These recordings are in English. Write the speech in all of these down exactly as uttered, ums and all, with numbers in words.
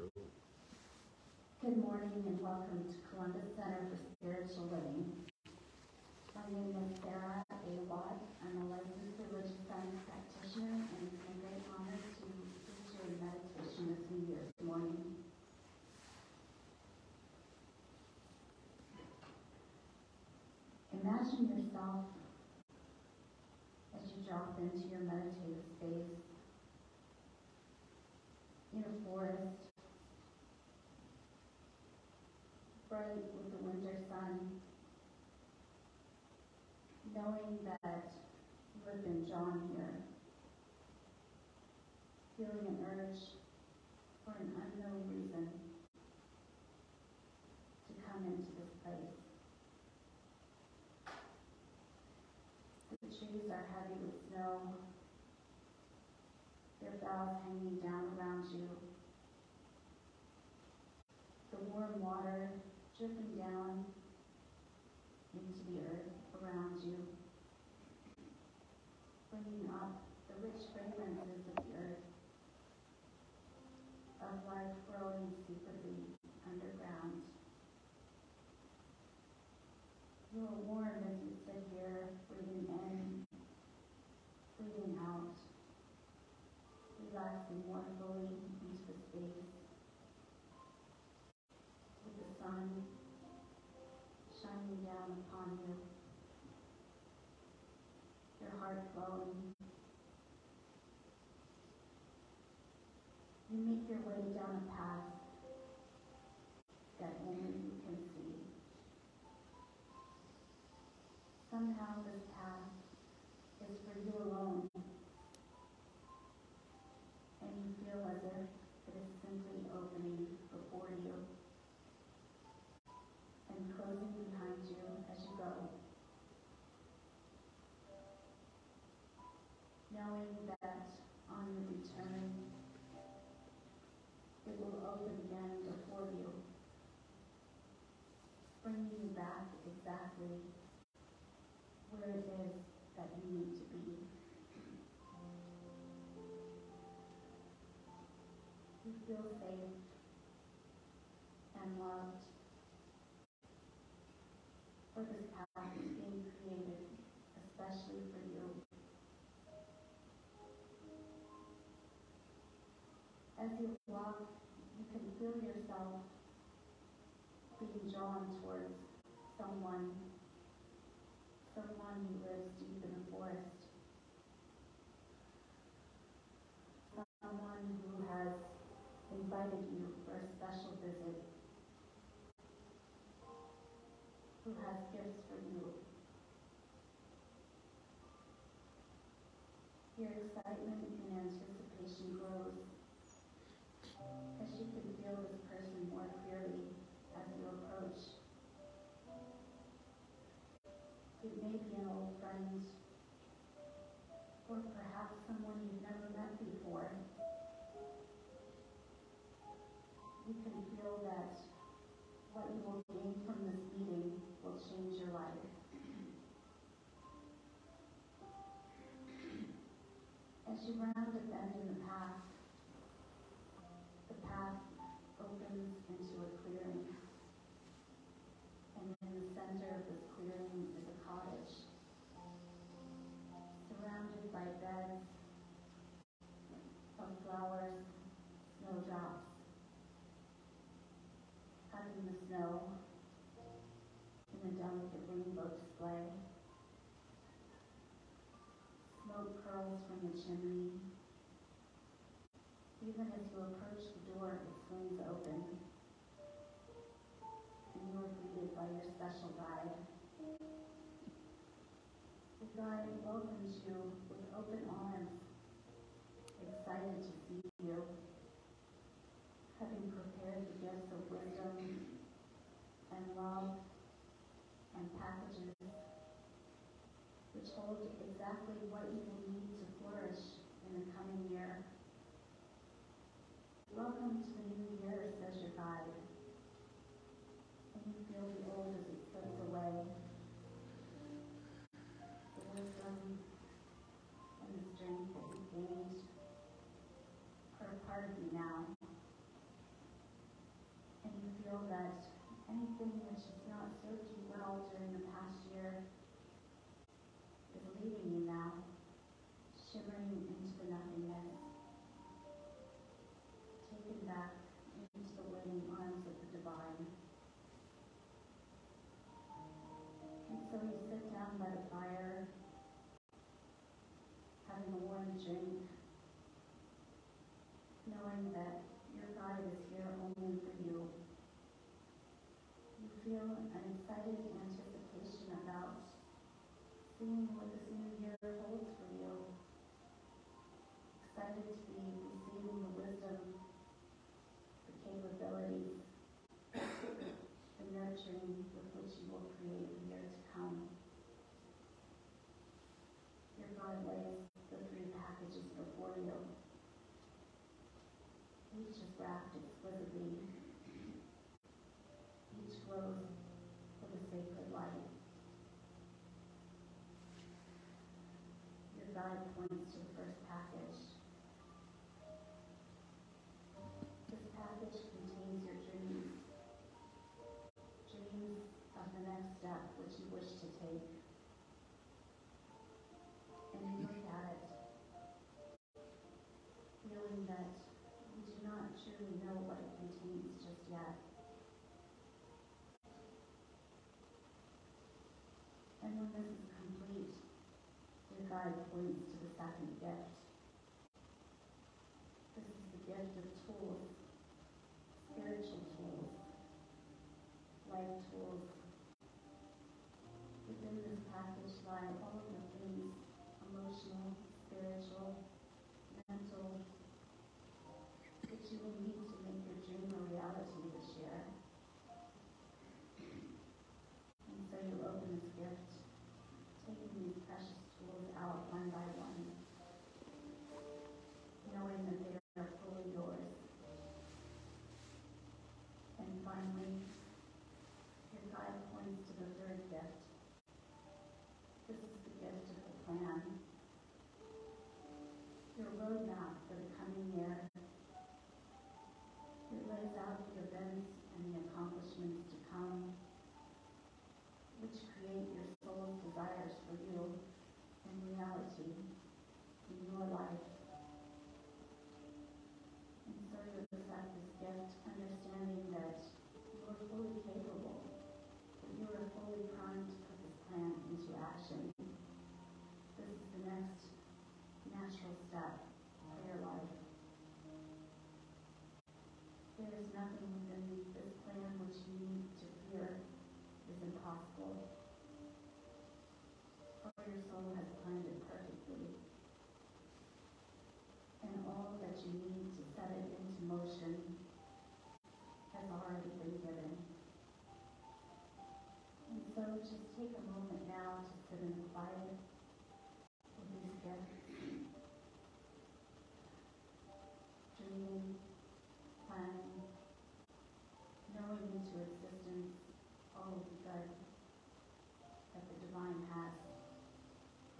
Good morning and welcome to Columbus Center for Spiritual Living. My name is Sarah A. Watt. I'm a licensed religious science practitioner, and it's my great honor to feature in meditation with you this morning. Imagine yourself as you drop into your meditative space in a forest, bright with the winter sun, knowing that you have been drawn here, feeling an urge for an unknown reason to come into this place. The trees are heavy with snow, their boughs hanging down around you, the warm water dripping down into the earth around you, bringing up the rich fragrances of the earth, of life growing secretly underground. You are warm as you sit here, breathing in, breathing out, relaxing more fully into the space, with the sun shining down upon you, your heart glowing. You make your way down a path that only you can see. Somehow this path is for you alone, and you feel as if it is simply opening before you and closing behind you as you go, knowing that on your return, it will open again before you, bringing you back exactly where it is that you need to be. You feel safe and loved, for this path is being created especially for you. As you walk, you can feel yourself being drawn towards someone, someone who lives deep in the forest, someone who has invited you for a special visit, who has gifts for you. Your excitement and anticipation grows as you can feel this person more clearly as you approach. It may be an old friend, or perhaps someone you've never met before. You can feel that what you will gain from this meeting will change your life. As you round a bend in the path, the path opens into a clearing. And in the center of this clearing is a cottage, surrounded by beds of flowers, snowdrops, hugging the snow in a delicate rainbow display. Smoke curls from the chimney. Even as you approach the door, it swings open, and you are greeted by your special guide. The guide welcomes you with open arms, excited to see you, having prepared the gifts of wisdom and love and packages which hold exactly what you will need to flourish in the coming year. Welcome to the new year, says your guide, and you feel the old as it slips away. The wisdom and the strength that you gained are a part of you now. God is here only for you. You feel an excited anticipation about seeing what this new year holds for you. Excited to be receiving the wisdom, the capabilities, the nurturing with which you will create the year to come. Your God lays the three packages before you. Each is wrapped exquisitely. Each glows with a sacred light. Your guide points to the first package. This package contains your dreams. Dreams of the next step which you wish to take. And you look at it, feeling that you do not truly know what it contains just yet. And when this is complete, your guide points to the second gift. This is the gift of tools, spiritual tools, life tools. Within this package lie all of the things, emotional, spiritual, mental, that you will need to make your dream a reality this year. And so you open this gift, taking these precious tools out one by one, knowing that they are fully yours. And finally, your guide points to the third gift. This is the gift of the plan, your roadmap for the coming year. It lays out the events and the accomplishments to come, which create your soul's desires for you in reality, in your life. And so you accept this gift, understanding that you are fully capable, that you are fully primed to put this plan into action. This is the next natural step for your life. There is nothing within this plan which you need to fear is impossible. For your soul has planned it perfectly. And all that you need to set it into motion has already been given. And so just take a moment now to sit in the quiet of these gifts, dreaming, planning, knowing into existence all of the good that the divine has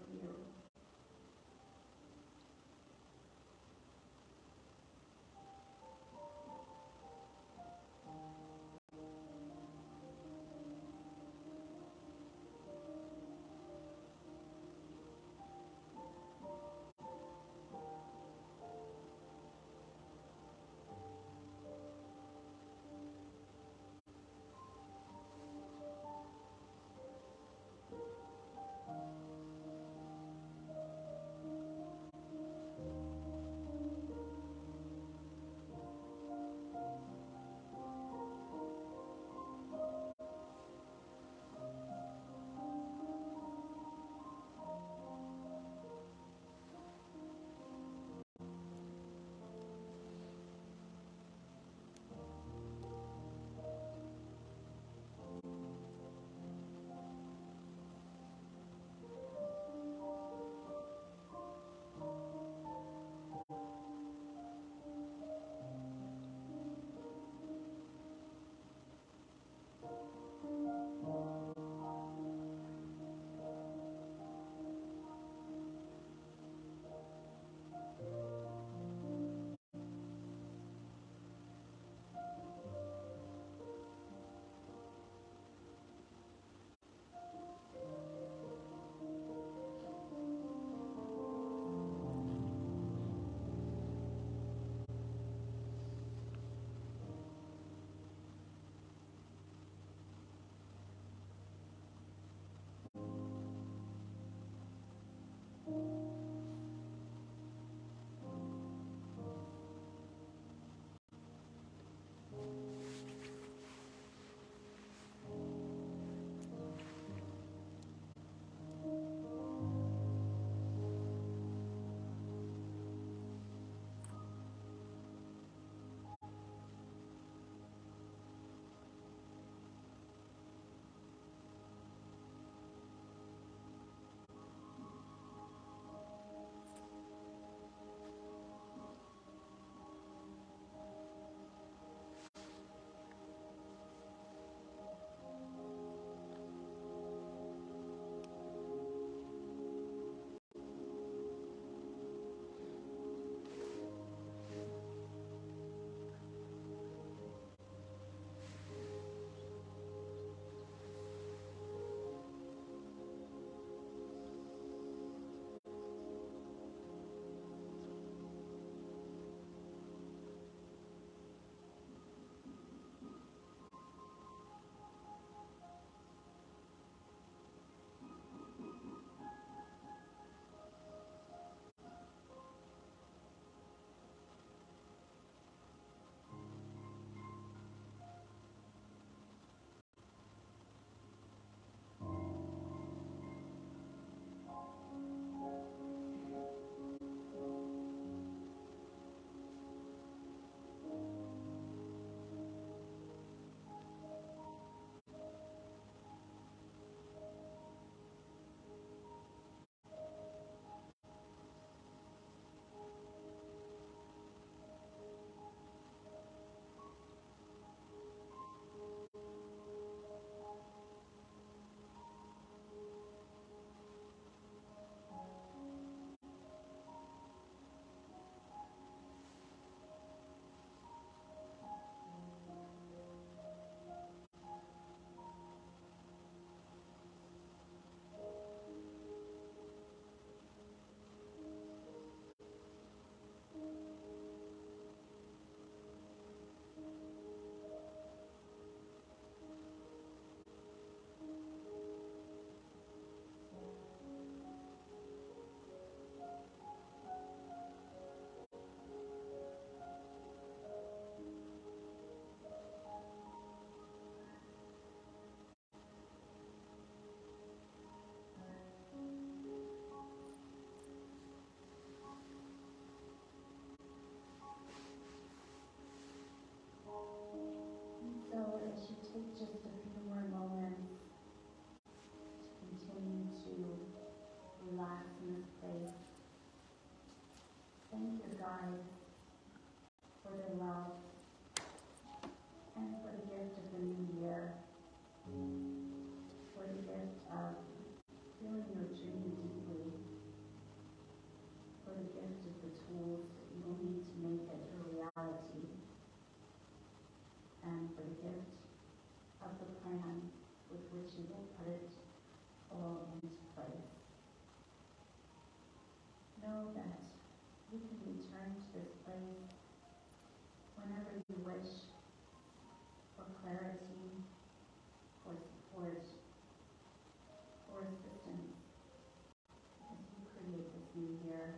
place whenever you wish for clarity, for support, for assistance as you create this new year.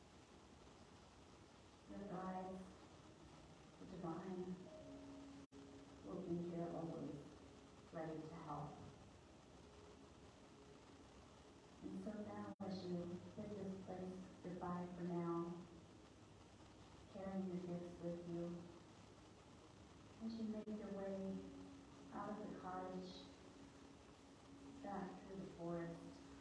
Your guides, the divine, will be here always, ready to help. And so now, as you bid this place goodbye for now, carrying your gifts with you, as you make your way out of the cottage, back through the forest,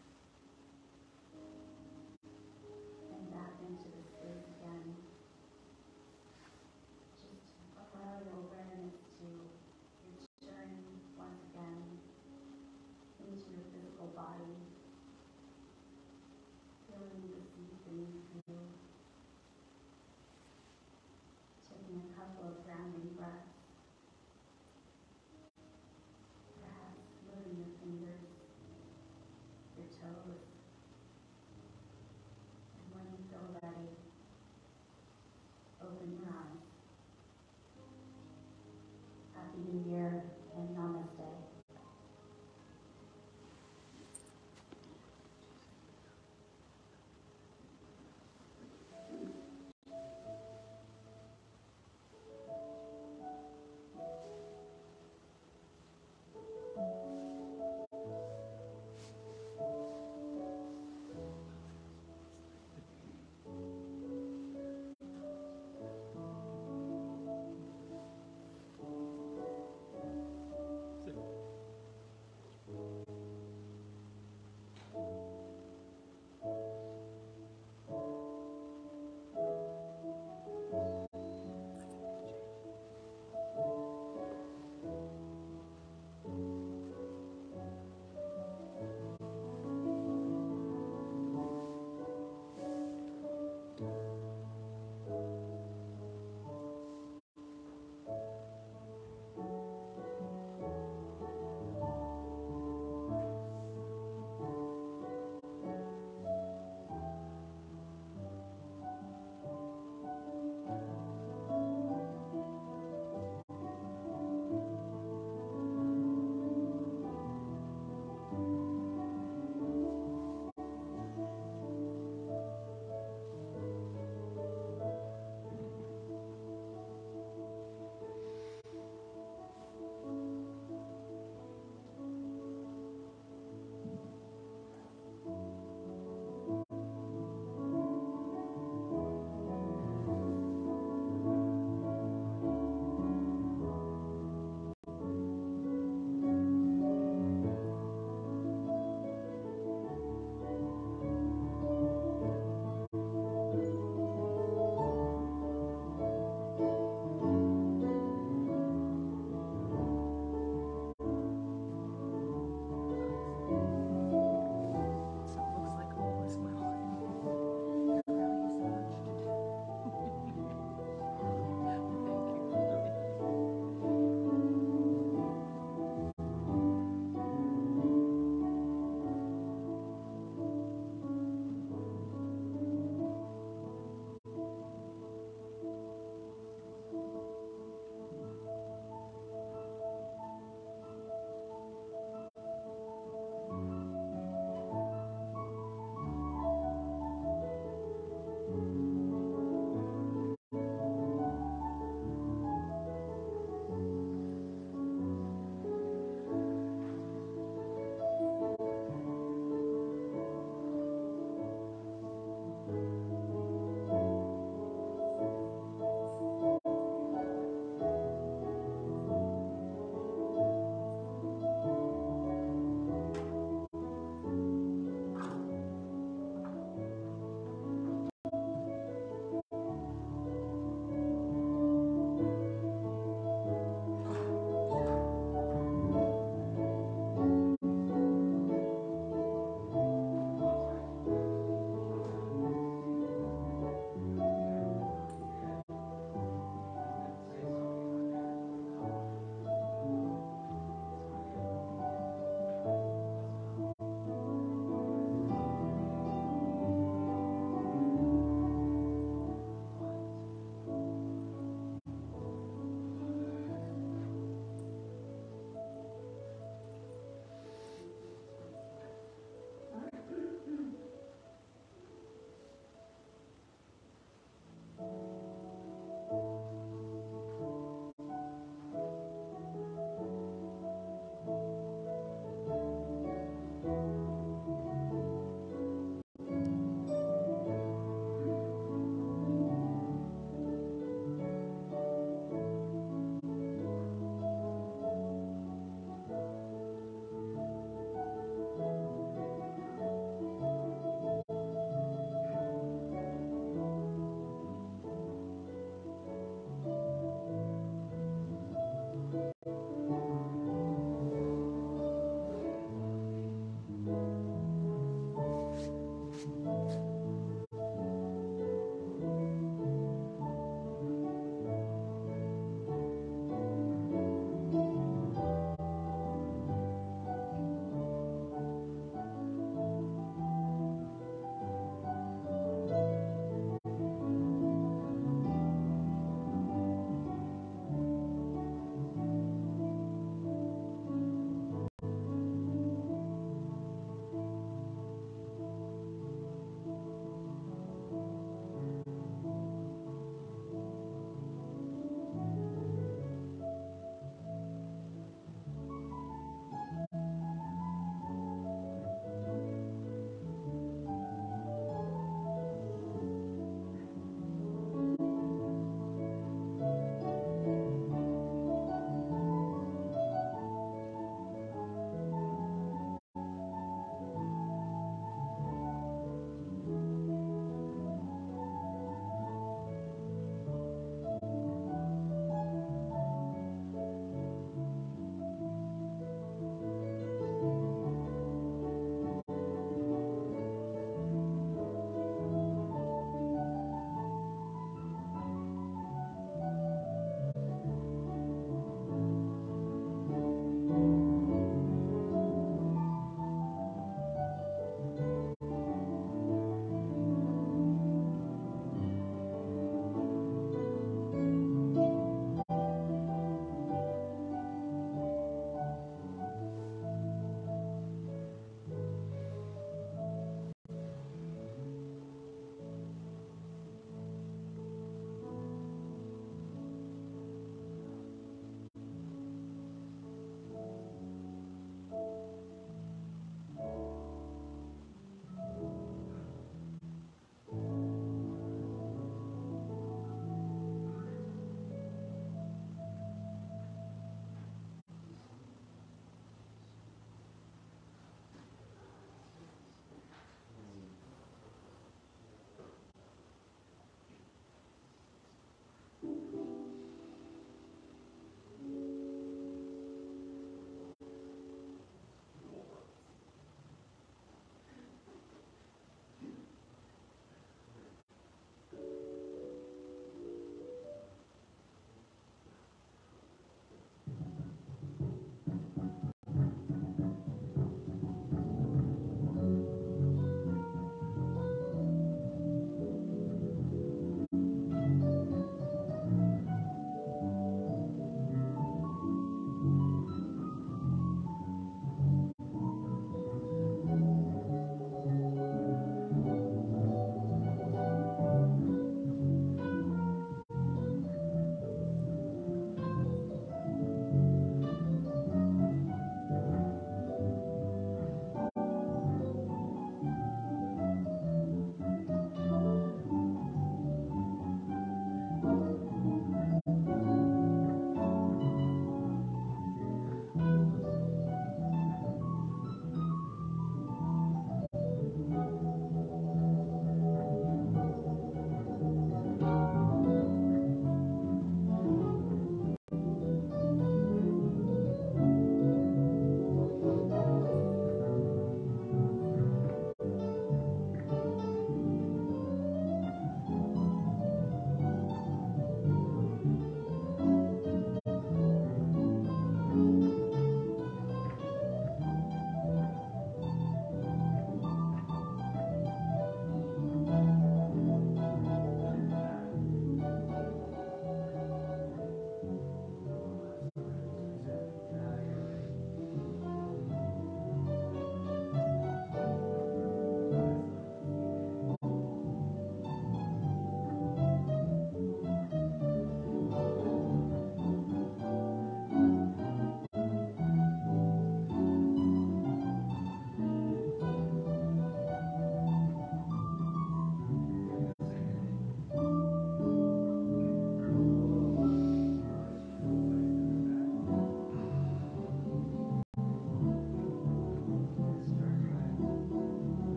and back into the space again, just allow your awareness to return once again into your physical body, feeling the sea beneath you, taking a couple of grounding breaths,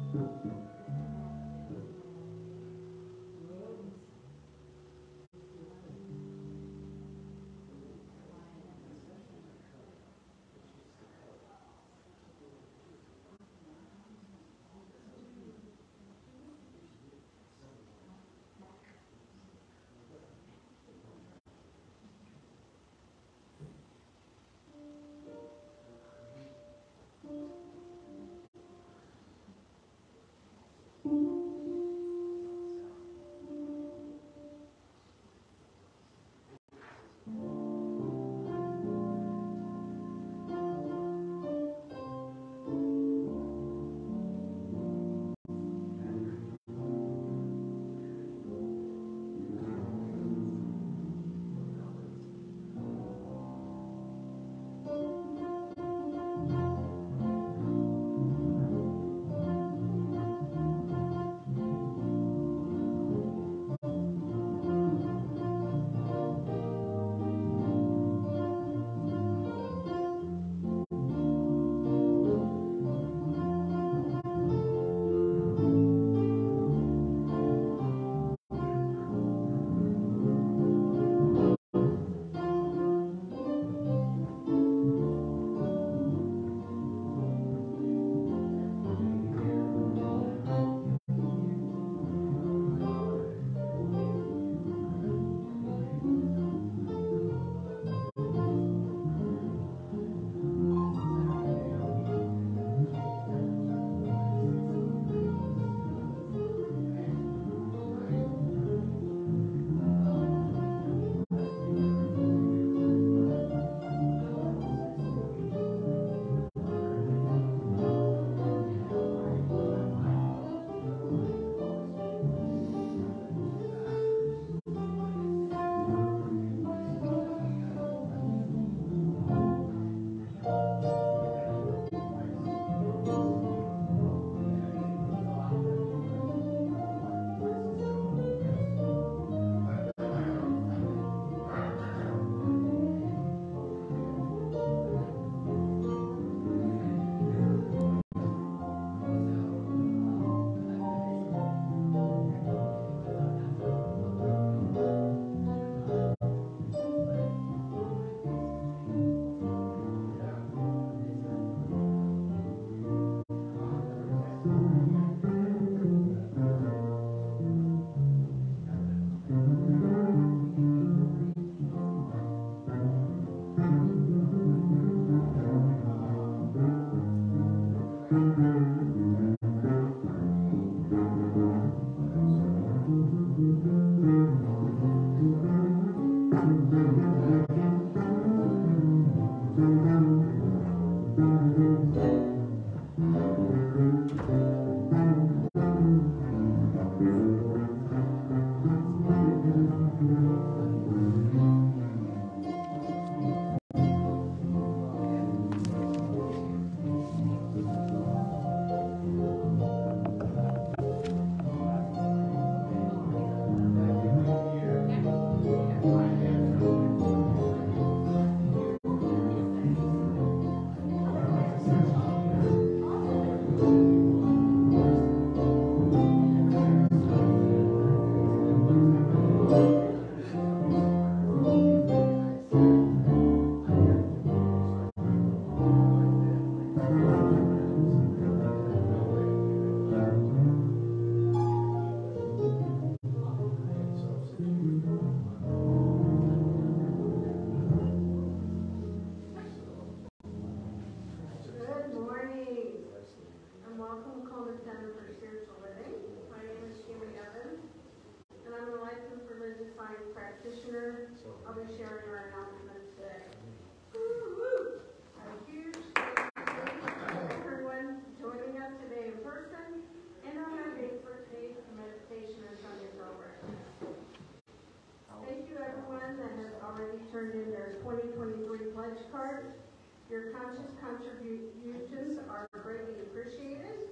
Turned in their twenty twenty-three pledge cards. Your conscious contributions are greatly appreciated.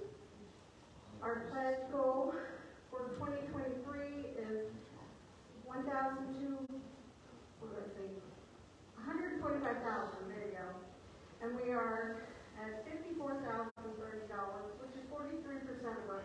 Our pledge goal for twenty twenty-three is one thousand two, what did I say? one hundred twenty-five thousand, there you go. And we are at fifty-four thousand thirty dollars, which is forty-three percent of our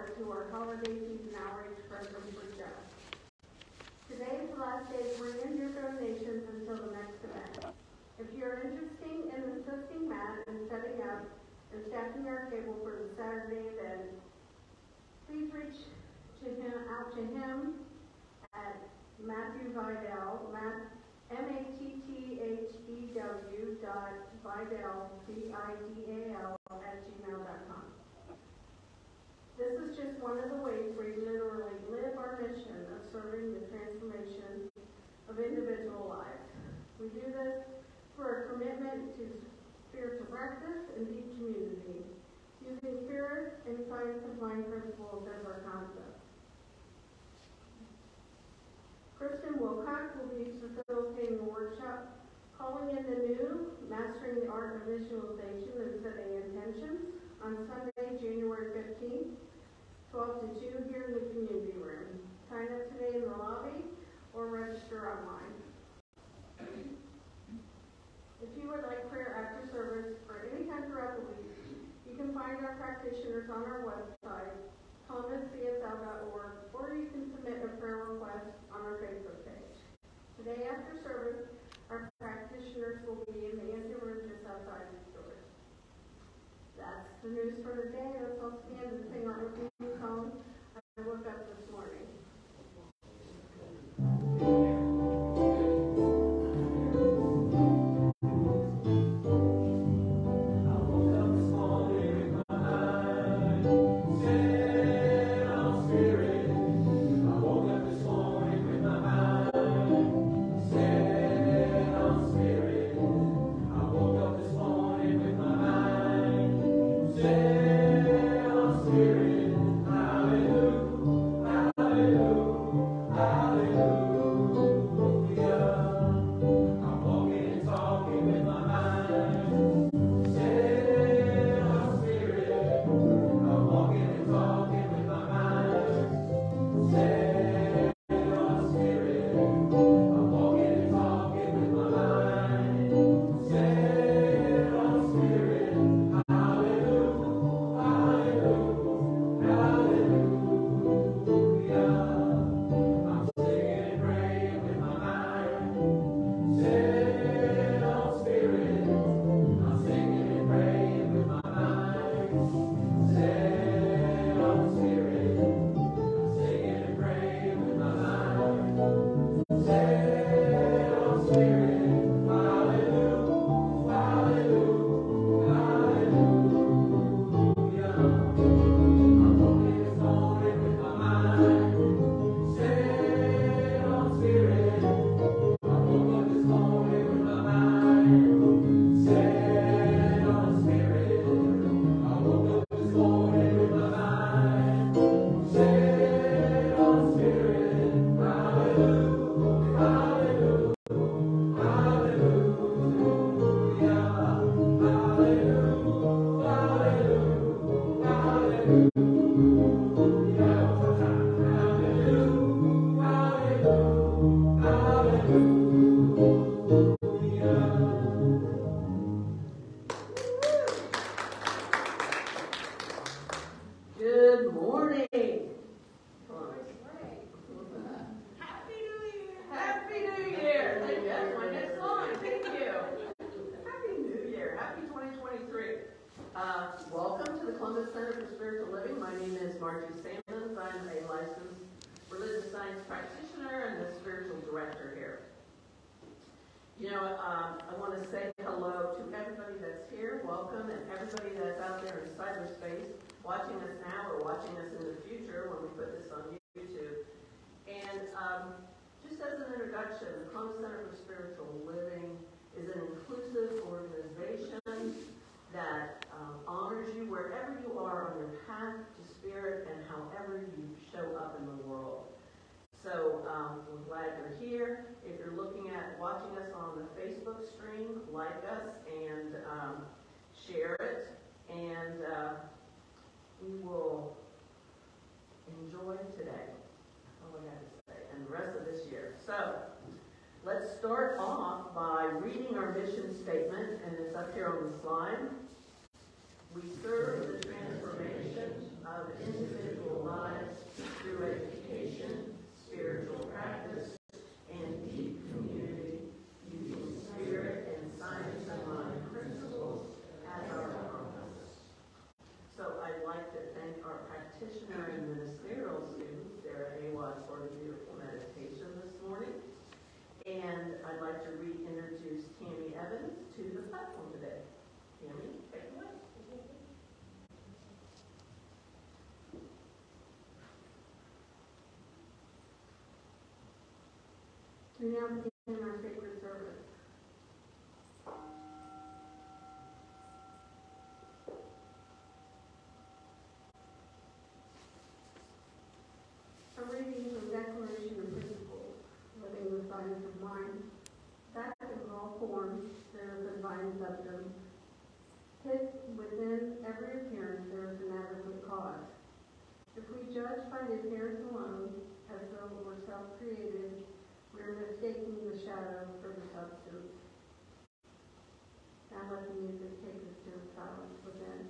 forward to our holiday season outreach program for Just. Today is the last day to bring in your donations until the next event. If you're interested in assisting Matt in setting up and staffing our table for the Saturday event, please reach to him, out to him at Matthew Vidal, Matt, M A T T H E W dot Vidal, V I D A L, at gmail dot com. This is just one of the ways we literally live our mission of serving the transformation of individual lives. We do this through our commitment to spiritual practice and deep community, using spirit and science of mind principles as our concept. Kristen Wilcox will be facilitating a workshop calling in the new, Mastering the Art of Visualization and Setting Intentions on Sunday, January fifteenth, twelve to two here in the community room. Sign up today in the lobby or register online. If you would like prayer after service or any time throughout the week, you can find our practitioners on our website, thomas c s l dot org, or you can submit a prayer request on our Facebook page. Today after service, our practitioners will be in the anteroom just outside the doors. That's the news for the day. Let's all stand and sing our opening song I woke up this morning. You know, um, I want to say hello to everybody that's here, welcome, and everybody that's out there in cyberspace, watching us now or watching us in the future when we put this on YouTube. And um, just as an introduction, the Columbus Center for Spiritual Living is an inclusive organization that um, honors you wherever you are on your path to spirit and however you show up in the world. So um, we're glad you're here. If you're looking at watching us on the Facebook stream, like us and um, share it, and uh, we will enjoy today. That's all I got to say, and the rest of this year. So let's start off by reading our mission statement, and it's up here on the slide. We serve the transformation of individual through education, spiritual practice, and deep community, using spirit and science and mind principles as our compass. So I'd like to thank our practitioner and ministerial student, Sarah Awad, for the beautiful meditation this morning. And I'd like to reintroduce Tammy Evans to the platform today. Tammy, take it away. We now begin our sacred service. A reading from Declaration of Principles, living with science of mind. Fact of all forms, there is a divine substance. Hid within every appearance, there is an adequate cause. If we judge by the appearance alone, as though it were self-created, we are mistaking the shadow for the substance. Now let the music take us to the silence within.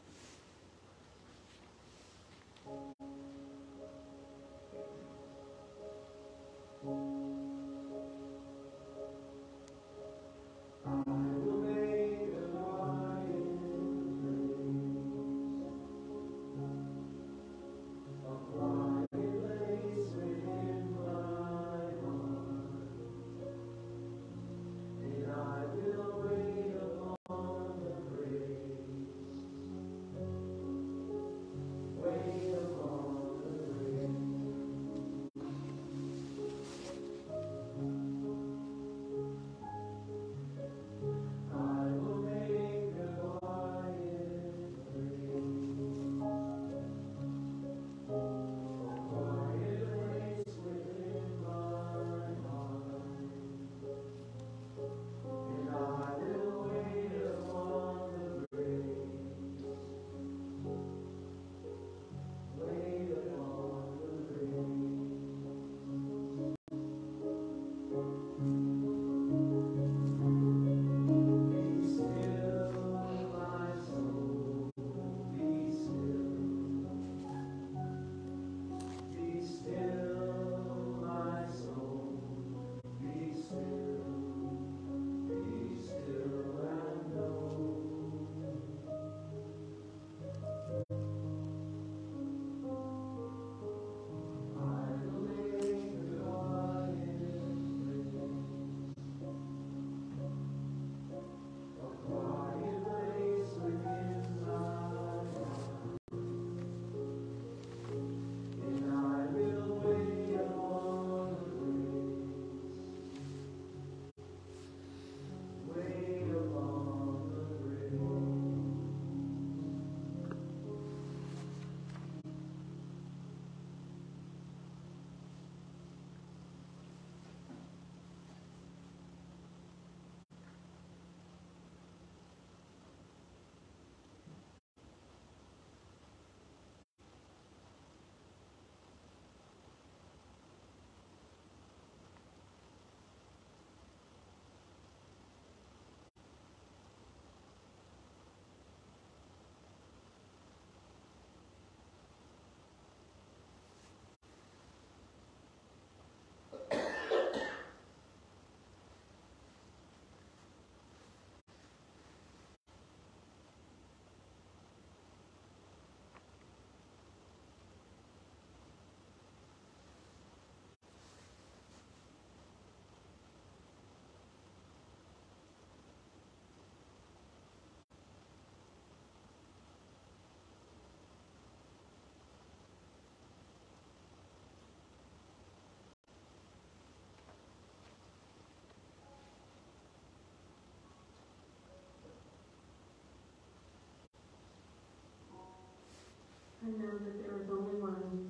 I know that there is only one,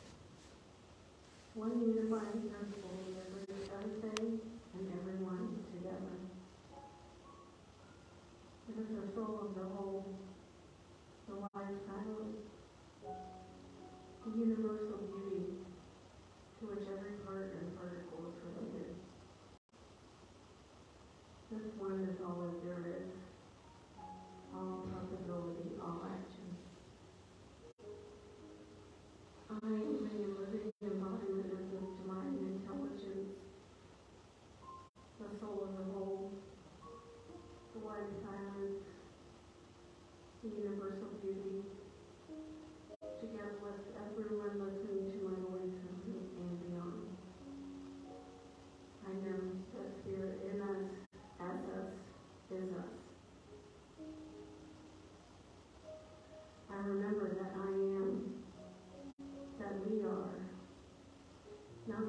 one unifying principle that brings everything and everyone together. It is the soul of the whole, the wise silence, the universal beauty to which every part and particle is related. This one is all that there is, all possibility, all action. I am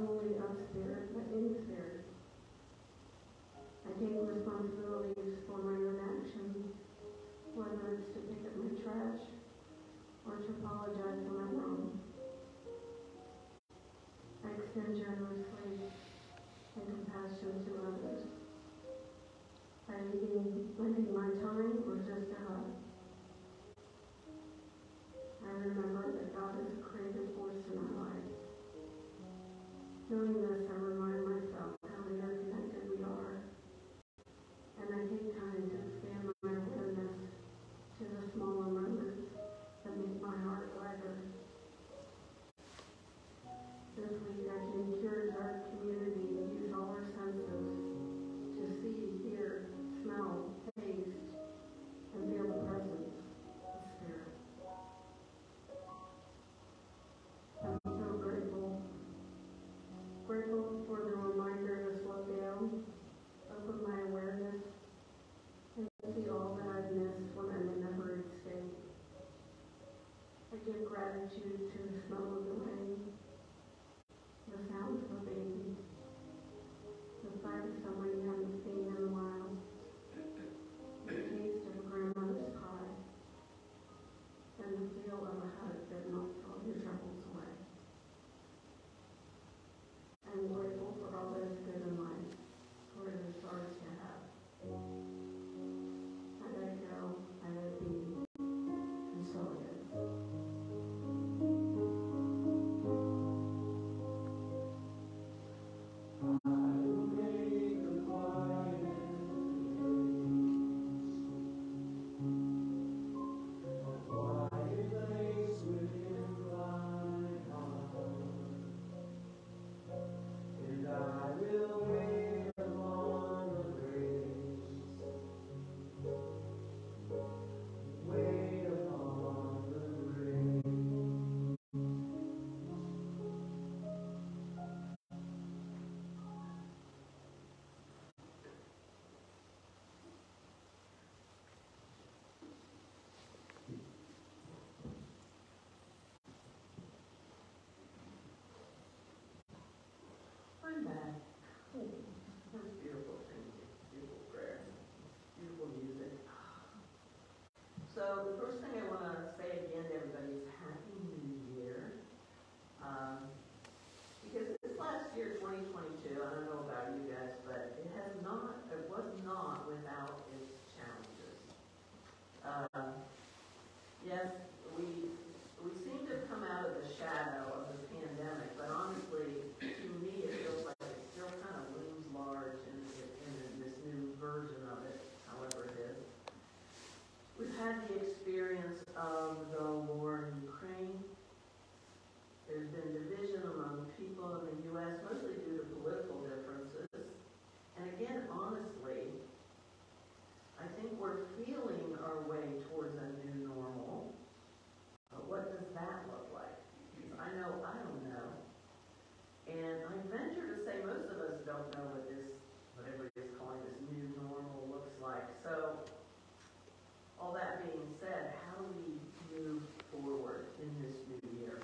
only of spirit, but in spirit. I take responsibilities for my own actions, whether it's to pick up my trash or to apologize when I'm wrong. I extend generously and compassion to others by lending, lending my time or just a hug. I remember that God is a creative force in our lives. Knowing this, I remind myself how interconnected we are, and I take time to expand my awareness to the smaller moments that make my heart lighter. This week I can encourage our community to use all our senses to see, hear, smell, taste, and feel the presence of Spirit. I'm so grateful. Grateful for the reminder to slow down, open my awareness, and see all that I've missed when I'm in a hurried state. I give gratitude to the smell of the rain, the sound of a baby, the sight of someone you haven't seen in a while, the taste of a grandmother's pie, and the feel of a hug that knocks all your troubles away. I'm grateful for all that is good in life, for it is ours to have. I let it go, I let it be, and so it is. I'm back. That's beautiful. Thank you. Beautiful prayer. Beautiful music. So the first thing I want to say again to everybody is Happy New Year. Um, because this last year, twenty twenty-two, I don't know about you guys, but it has not, it was not without its challenges. Um, yes, we we seem to have come out of the shadow of the pandemic, but honestly, to me, it feels like it still kind of looms large in, in, in this new version of it, however it is. We've had the experience of the war in Ukraine. There's been division among people in the U S, mostly due to political differences. And again, honestly, I think we're feeling our way towards a new normal. But what does that look like? Because I know I don't know. And I venture to say most of us don't know what this, what everybody's calling this new normal looks like. So, all that being said, how do we move forward in this new year?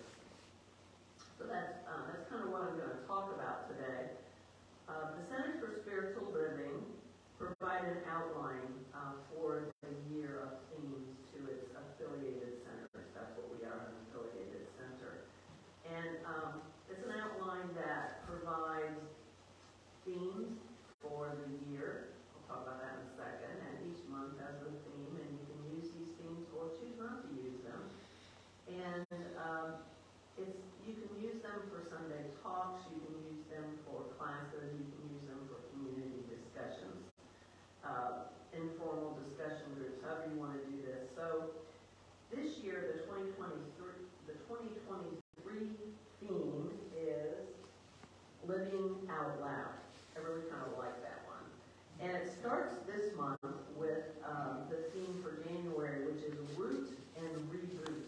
So that's, uh, that's kind of what I'm going to talk about today. Uh, the Centers for Spiritual Living provide an outline uh, for the year of themes to its affiliated centers. That's what we are, an affiliated center. And um, it's an outline that provides themes for the year. We'll talk about that in a second. And each month has a theme, and you can use these themes or choose not to use them. And um, it's you can use them for Sunday talks, you can use them for classes, you can use them for community discussions, uh, informal discussion groups, however you want to do this. So this year, the twenty twenty-three, the twenty twenty-three theme is Living Out Loud. I really kind of like that one. And it starts this month with um, the theme for January, which is Root and Reboot.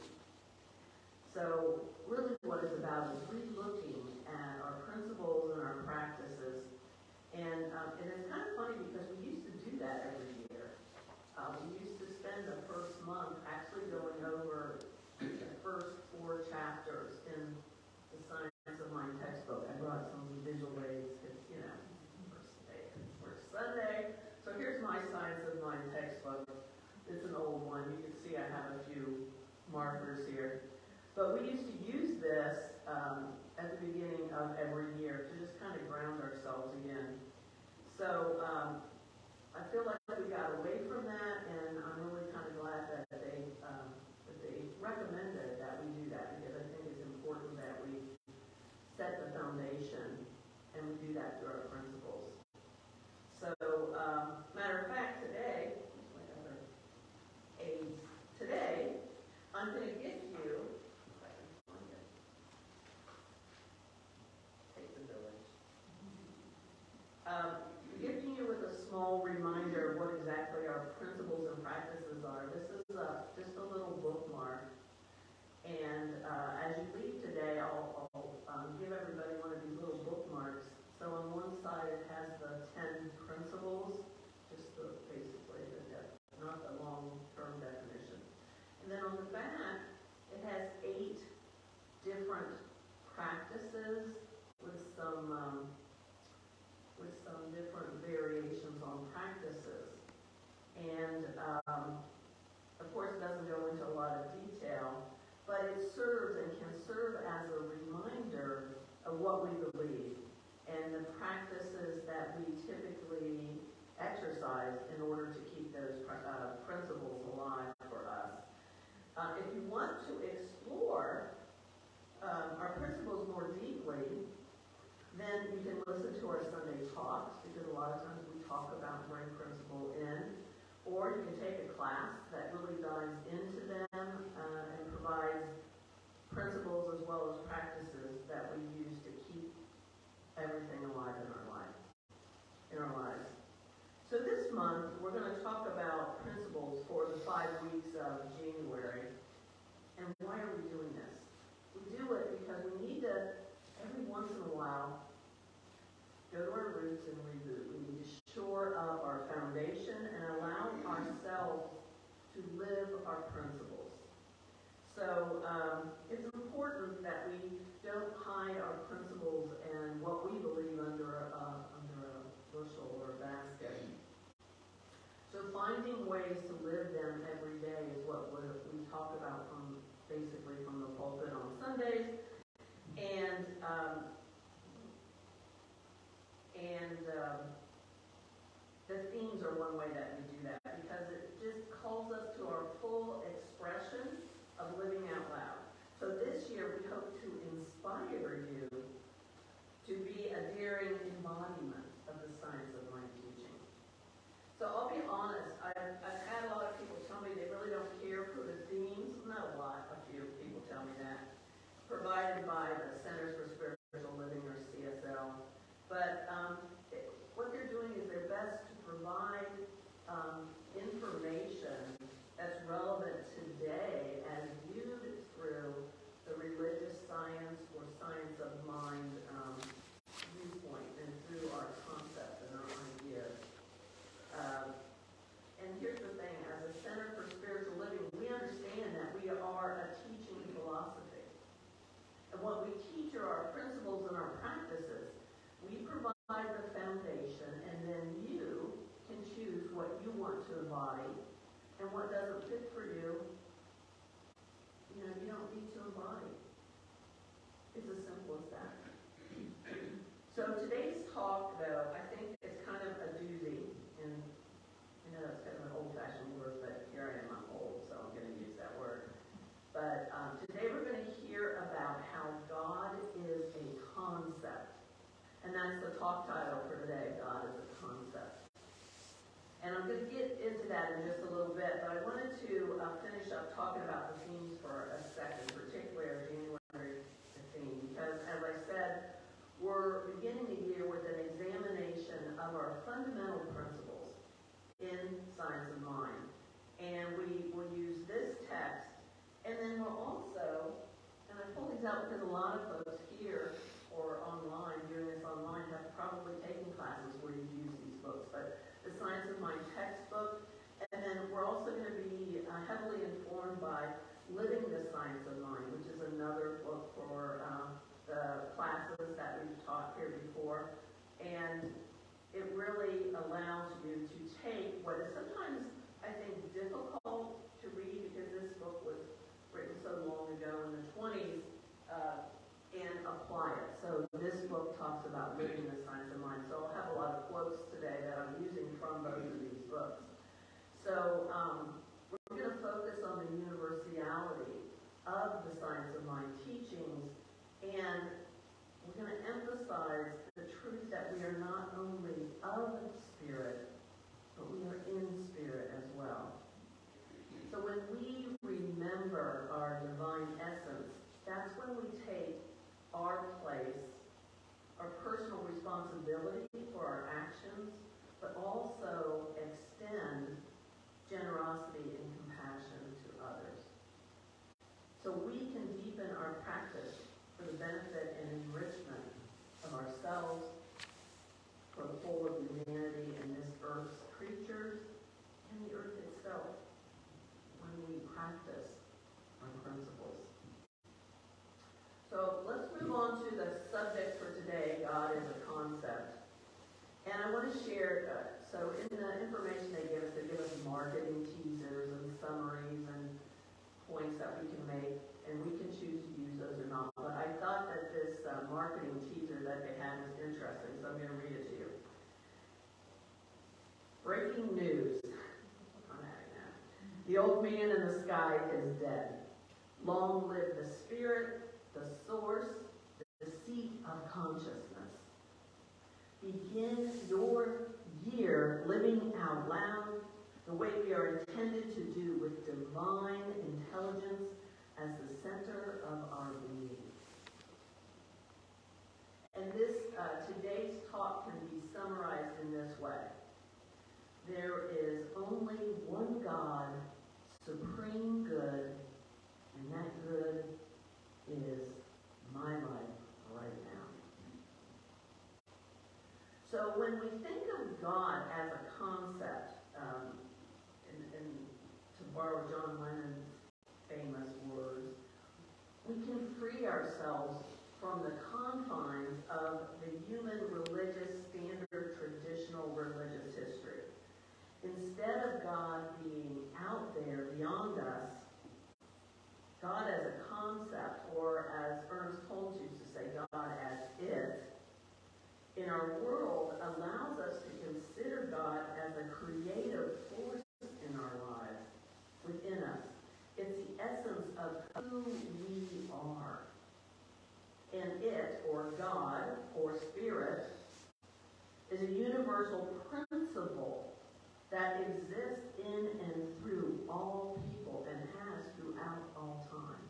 So really what it's about is re-looking at our principles and our practices. And, um, and it's kind of funny because we used to do that every year. Uh, we used to spend the first month actually going over the first four chapters in the Science of Mind textbook. I brought some visual aids, because, you know, first day, first Sunday. So here's my Science of Mind textbook. It's an old one. You can see I have a few markers here. But we used to use this um, at the beginning of every year to just kind of ground ourselves again. So um, I feel like we got away from that, and I'm really kind of glad that they um, that they recommended that we do that, because I think it's important that we set the foundation and we do that through our principles. So, um, matter of fact, today, where's my other aids? Today, I'm going to gift you, if I can find it, take the village. Um, gifting you with a small reminder of what exactly our principles and practices are. This is a, just a little bookmark. And uh, as you leave today, I'll, I'll um, give everybody one of these little bookmarks. So on one side it has the ten principles, just the, basically the def- not the long-term definition. And then on the back it has eight different practices with some um, with some different variations on practices. And um, of course it doesn't go into a lot of detail, but it serves and can serve as a reminder of what we believe and the practices that we typically exercise in order to keep those uh, principles alive for us. Uh, if you want to explore um, our principles more deeply, then you can listen to our Sunday talks, because a lot of times we talk about bring principle in, or you can take a class that really dives into them uh, and provides principles as well as practices that we use to keep everything alive in our life, in our lives. So this month we're going to talk about principles for the five weeks of January. And why are we doing this? We do it because we need to, every once in a while, go to our roots and reboot. We need to shore up our foundation and allow ourselves to live our principles. So um, it's important that we don't hide our principles and what we believe under a, under a bushel or a basket. So finding ways to live them every day is what we're, we talk about from basically from the pulpit on Sundays. And um, and um, the themes are one way that we do that, because it just calls us to our full expression of living out loud. So this year we hope to inspire you to be a daring embodiment of the Science of Mind teaching. So I'll be honest, I've, I've had a lot of people tell me they really don't care for the themes. Not a lot, a few people tell me that. Provided by the Centers for Spiritual Living, or C S L. But um, it, what they're doing is their best to provide um, information that's relevant today as viewed through the religious science or science of mind um, viewpoint, and through our concepts and our ideas. Um, and here's the thing, as a Center for Spiritual Living, we understand that we are a teaching philosophy. And what we teach are our principles and our practices. We provide the foundation, and then you can choose what you want to embody, and what doesn't fit for you, you know, you don't need to embody. It's as simple as that. So today's talk, though, I think is kind of a doozy, and I know that's kind of an old-fashioned word, but here I am, I'm old, so I'm going to use that word. But um, today we're going to hear about how God is a concept. And that's the talk title for today, God is a concept. And I'm going to get into that in just a little bit, but I wanted to uh, finish up talking about the themes for a second, particularly our January theme, because as I said, we're beginning the year with an examination of our fundamental principles in Science of Mind. And we will use this text, and then we'll also, and I pull these out because a lot of folks here or online, doing this online, have probably taken classes where you use these books, but the Science of Mind textbook, and then we're also going to be uh, heavily informed by Living the Science of Mind, which is another book for uh, the classes that we've taught here before. and it really allows you to take what is sometimes, I think, difficult to read because this book was written so long ago in the twenties, uh, and apply it. So this book talks about living the signs of mind. So I'll have a lot of quotes today that I'm using from both of these books. So um, we're going to focus on the universality of the Science of Mind teachings, and we're going to emphasize the truth that we are not only of spirit, but we are in spirit as well. So when we remember our divine essence, that's when we take our place, our personal responsibility for our actions, but also extend generosity and compassion to others. So we can deepen our practice for the benefit and enrichment of ourselves, for the whole of humanity and this earth's creatures, and the earth itself, when we practice our principles. So let's move on to the subject for today, God as a concept. And I want to share, uh, so in the information they give us, they give us marketing teasers and summaries and points that we can make, and we can choose to use those or not. But I thought that this uh, marketing teaser that they had was interesting, so I'm going to read it to you. Breaking news. I'm having that. The old man in the sky is dead. Long live the spirit, the source, the seat of consciousness. Begin your year living out loud the way we are intended to do, with divine intelligence as the center of our being. And this, uh, today's talk can be summarized in this way. There is only one God, supreme good, and that good is my life right now. So when we think of God as a concept, um, and, and to borrow John Lennon's famous words, we can free ourselves from the confines of the human religious, standard, traditional religious history. Instead of God being out there beyond us, God as a concept, or as Ernest Holmes used to say, God as it, in our world allows us to consider God as a creative force in our lives, within us. It's the essence of who we are. And it, or God, or Spirit, is a universal principle that exists in and through all people and has throughout all time.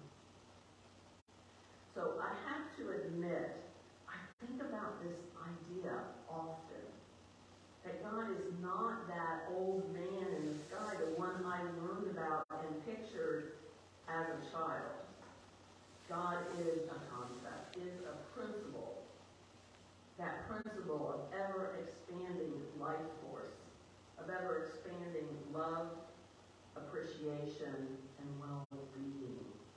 So I have to admit, I think about this idea often, that God is not that old man in the sky, the one I learned about and pictured as a child. God is a concept, is a principle, that principle of ever-expanding life force, of ever-expanding love, appreciation, and well-being.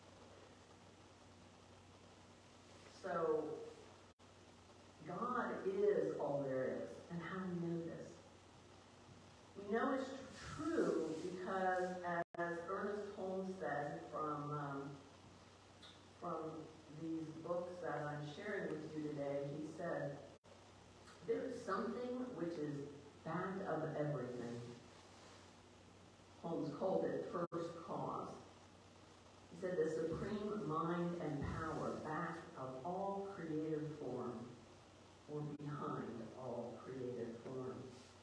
So, God is all there is. And how do we know this? We know it's true because, as Ernest Holmes said from, um, from these books that I'm sharing with you today, he said, there is something which is back of everything. Holmes called it first cause. He said the supreme mind and power back of all creative form, or behind all creative form.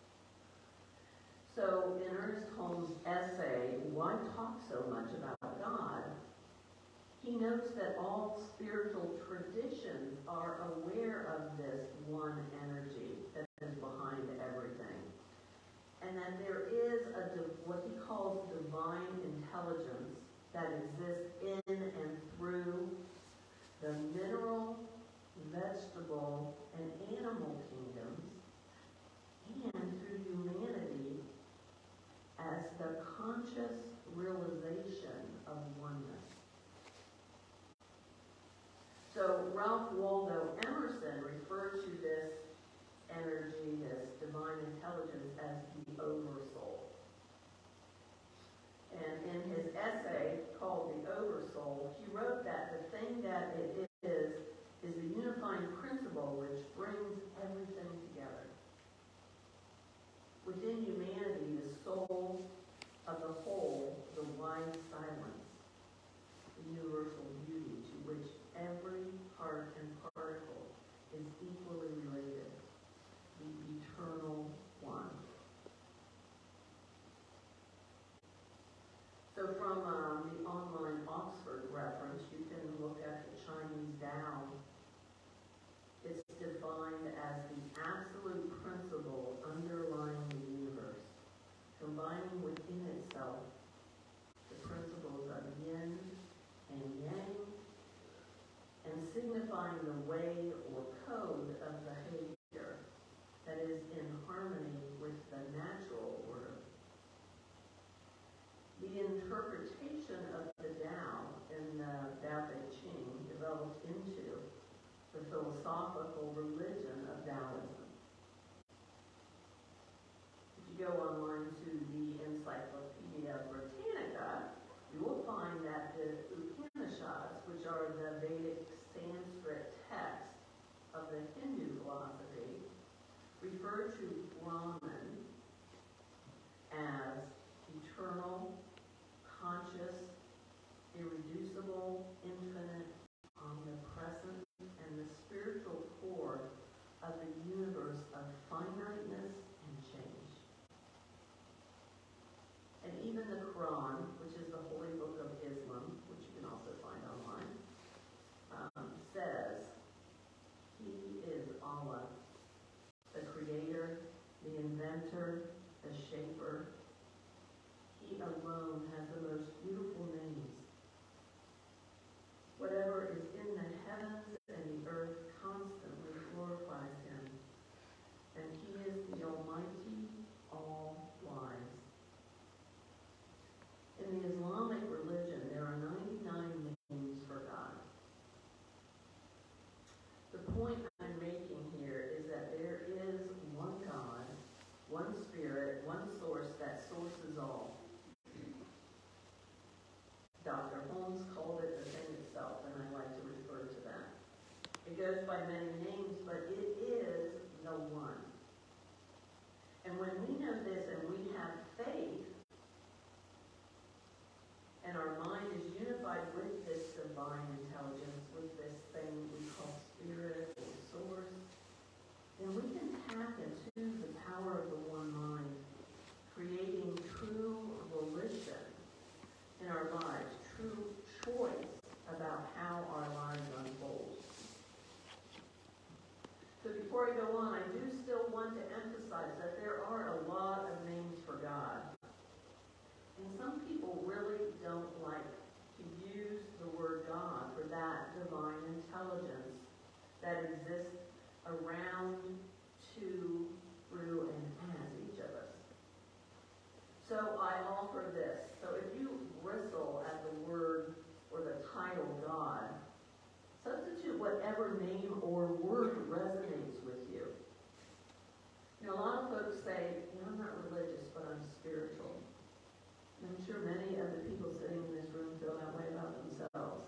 So in Ernest Holmes' essay, Why Talk So Much About God?, he notes that all spiritual traditions are aware of this one energy that is behind everything. And that there is a what he calls divine intelligence that exists in and through the mineral, vegetable, and animal kingdoms, and through humanity as the conscious realization of oneness. So Ralph Waldo Emerson referred to energy, this divine intelligence as the oversoul. And in his essay called The Oversoul, he wrote that the thing that it is, is the unifying principle which brings everything together. Within humanity, the soul of the whole, the wide silence, the universal beauty to which every part and particle is equally related, the eternal one. So from um, the online Oxford reference, you can look at the Chinese Tao. It's defined as the absolute principle underlying the universe, combining within itself the principles of yin and yang, and signifying the way or code of behavior that is in harmony with the natural order. The interpretation of the Tao in the Tao Te Ching developed into the philosophical religion of Taoism. If you go online to the Encyclopedia Britannica, you will find that the Upanishads, which are the Vedic Sanskrit texts of the Hindu philosophy, refer to Brahman as eternal, conscious, irreducible, infinite, omnipresent, and the spiritual core of the universe of finiteness and change. And even the Quran, which is the holy book of Islam, which you can also find online, um, says, He is Allah, the creator, the inventor, the shaper. He alone has the most beautiful names. Whatever is in the heavens and the earth constantly glorifies him. And he is the Almighty, all-wise. In the Islamic religion, there are ninety-nine names for God. The point I'm making here is that there is one God, one Spirit, one source that sources all. Doctor Holmes called it the thing itself, and I like to refer to that. It goes by many names, but it is the one. And when we know this and we have faith, and our mind is unified with this divine intelligence, with this thing we call spirit or source, then we can tap into the power of the one mind, creating true volition in our lives, true choice about how our lives unfold. So before I go on, I do still want to emphasize that there are a lot of names for God. And some people really don't like to use the word God for that divine intelligence that exists around, to, through, and as each of us. So I offer this. So if you bristle at the word or the title God, substitute whatever name or word resonates with you. You know, a lot of folks say, you know, I'm not religious, but I'm spiritual. And I'm sure many of the people sitting in this room feel that way about themselves.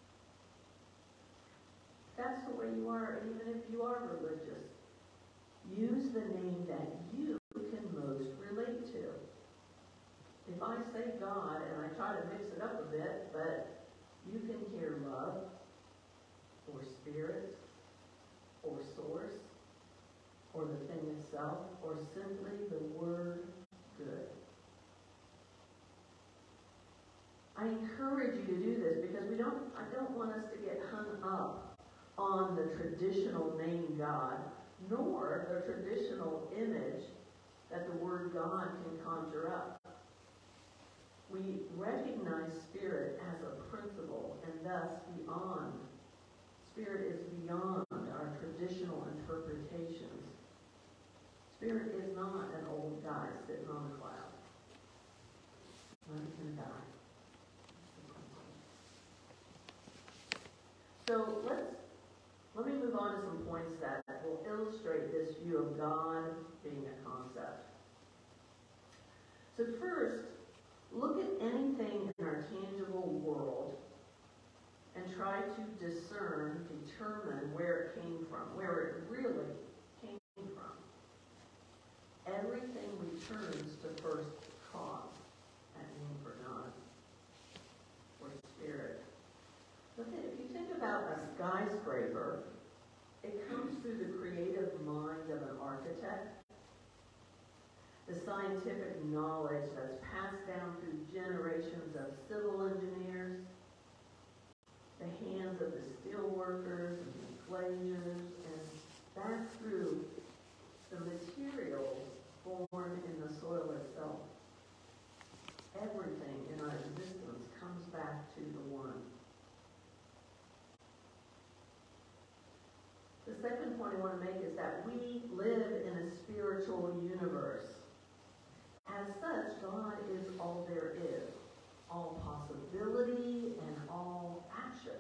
That's the way you are, even if you are religious. Use the name that you can most relate to. If I say God, and I try to mix it up a bit, but you can hear love, or spirit, or source, or the thing itself, or simply the word good. I encourage you to do this because we don't, I don't want us to get hung up on the traditional name God, nor the traditional image that the word God can conjure up. We recognize spirit as a principle, and thus beyond. Spirit is beyond our traditional interpretations. Spirit is not an old guy sitting on a cloud. None can die. So let's let me move on to some points that will illustrate this view of God being a concept. So first, look at anything in our tangible world and try to discern, determine where it came from, where it really came from. Everything returns to first cause, that name for God, or spirit. Look at, if you think about a skyscraper, it comes through the creative mind of an architect, the scientific knowledge that's passed down through generations of civil engineers, the hands of the steel workers and the glaziers, and back through the materials born in the soil itself. Everything in our existence comes back to the one. The second point I want to make is that we live in a spiritual universe. As such, God is all there is, all possibility and all action.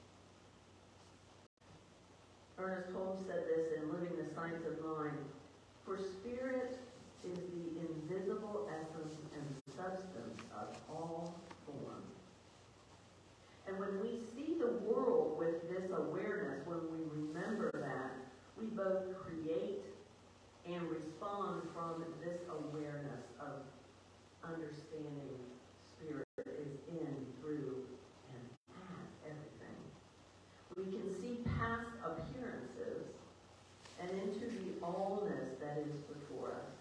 Ernest Holmes said this in Living the Science of Mind: for spirit is the invisible essence and substance of all form. And when we see the world with this awareness, when we remember that, we both create and respond from this awareness of understanding spirit is in, through, and at everything. We can see past appearances and into the allness that is before us.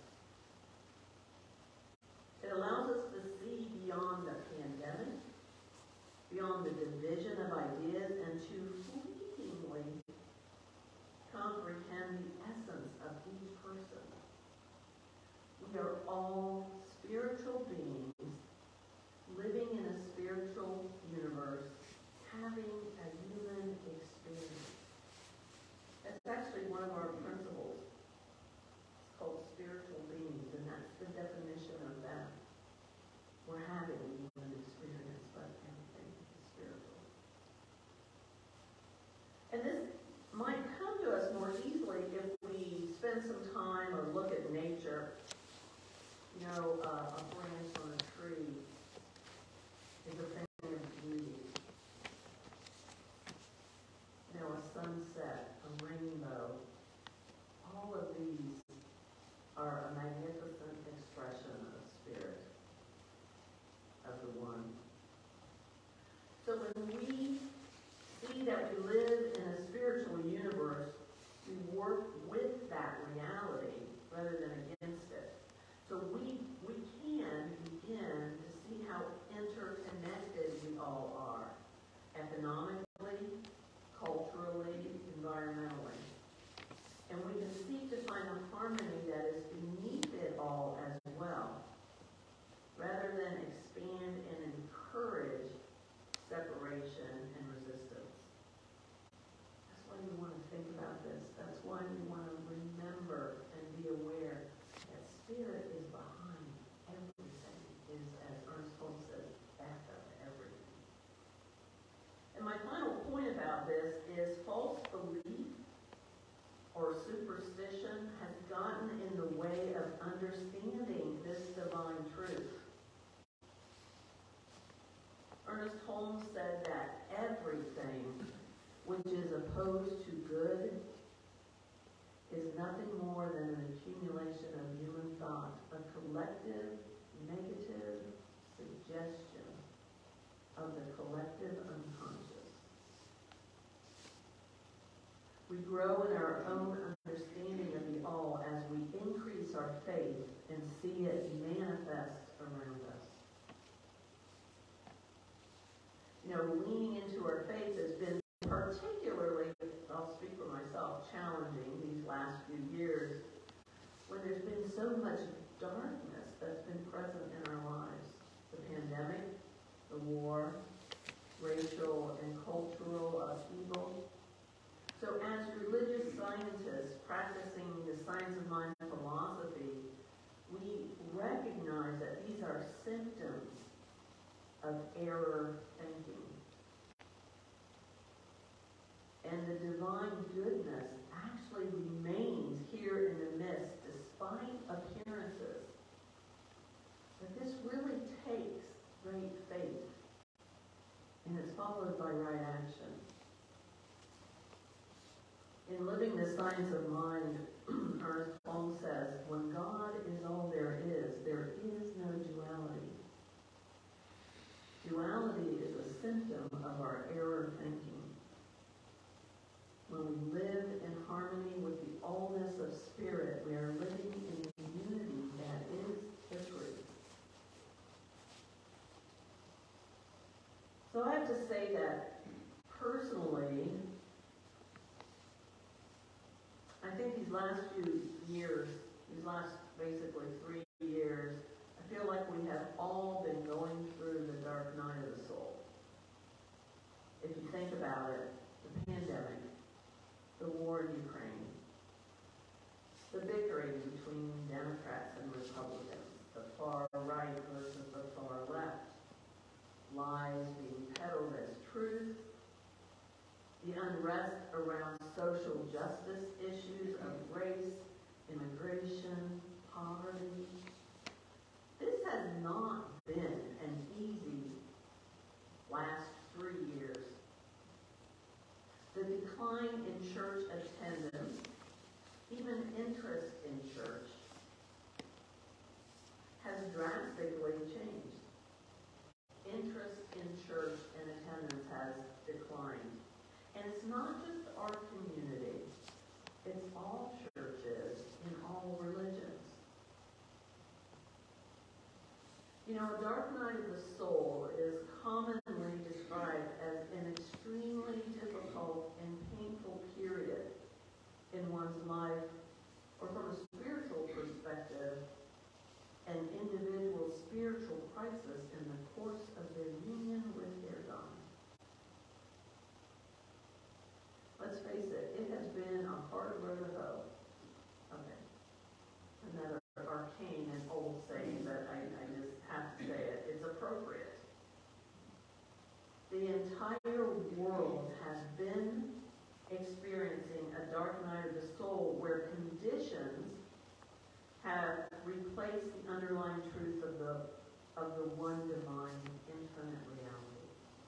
It allows us to see beyond the pandemic, beyond the division of ideas, and to fleetingly comprehend the essence of each person. We are all spiritual beings living in a spiritual universe, having a human experience. That's actually one of our principles. It's called spiritual beings, and that's the definition of that. We're having a human experience, but everything is spiritual. And this might come to us more easily if we spend some time or look at nature. You know, uh, a branch on a tree is a thing of beauty. You know, a sunset, a rainbow. All of these are a magnificent expression of spirit, of the one. So when we see that we live in a spiritual universe, we work with that reality rather than against it. So we we can begin to see how interconnected we all are, economically, culturally, environmentally. And we can seek to find a harmony that is beneath it all as well, rather than expand and encourage separation and resistance. That's why we want to think about this. That's why we want to remember and be aware that spirit is behind everything, is, as Ernest Holmes says, back of everything. And my final point about this is false belief or superstition has gotten in the way of understanding this divine truth. Ernest Holmes said that everything which is opposed to good is nothing more than an accumulation of human thought, a collective negative suggestion of the collective unconscious. We grow in our own understanding of the all as we increase our faith and see it manifest around us. You know, leaning into our faith has been particularly, I'll speak for myself, challenging these last few years when there's been so much darkness that's been present in our lives. The pandemic, the war, racial and cultural upheaval. So as religious scientists practicing the science of mind philosophy, we recognize that these are symptoms of error thinking. And the divine goodness actually remains here Science of Mind, Ernest Holmes says, when God is all there is, there is no duality. Duality is a symptom of our error thinking. When we live in harmony with the allness of spirit, we are living in the unity that is the truth. So I have to say that personally, I think these last few years, these last basically three years, I feel like we have all been going through the dark night of the soul. If you think about it, the pandemic, the war in Ukraine, the bickering between Democrats and Republicans, the far right versus the far left, lies being peddled as truth, the unrest around social justice issues of race, immigration, poverty. This has not been an easy last three years. The decline in church attendance, even interest in church, has drastically changed. Interest in church and attendance has declined. And it's not just our community, it's all churches in all religions. You know, a dark night of the soul is commonly described as an extremely difficult and painful period in one's life, or from a spiritual perspective, an individual's spiritual crisis in the course of their union with their God. Let's face it, it has been a hard road to hoe. Okay. Another arcane and old saying, but I, I just have to say it. It's appropriate. The entire world has been experiencing a dark night of the soul where conditions have replaced the underlying truth of the of the one divine, infinite reality.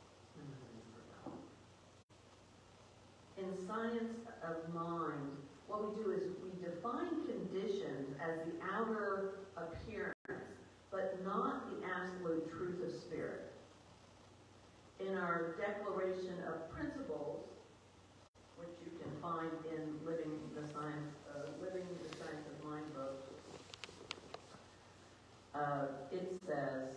In Science of Mind, what we do is we define conditions as the outer appearance, but not the absolute truth of spirit. In our Declaration of Principles, which you can find in Living the Science, uh, Living the Science of Mind book, uh, it says,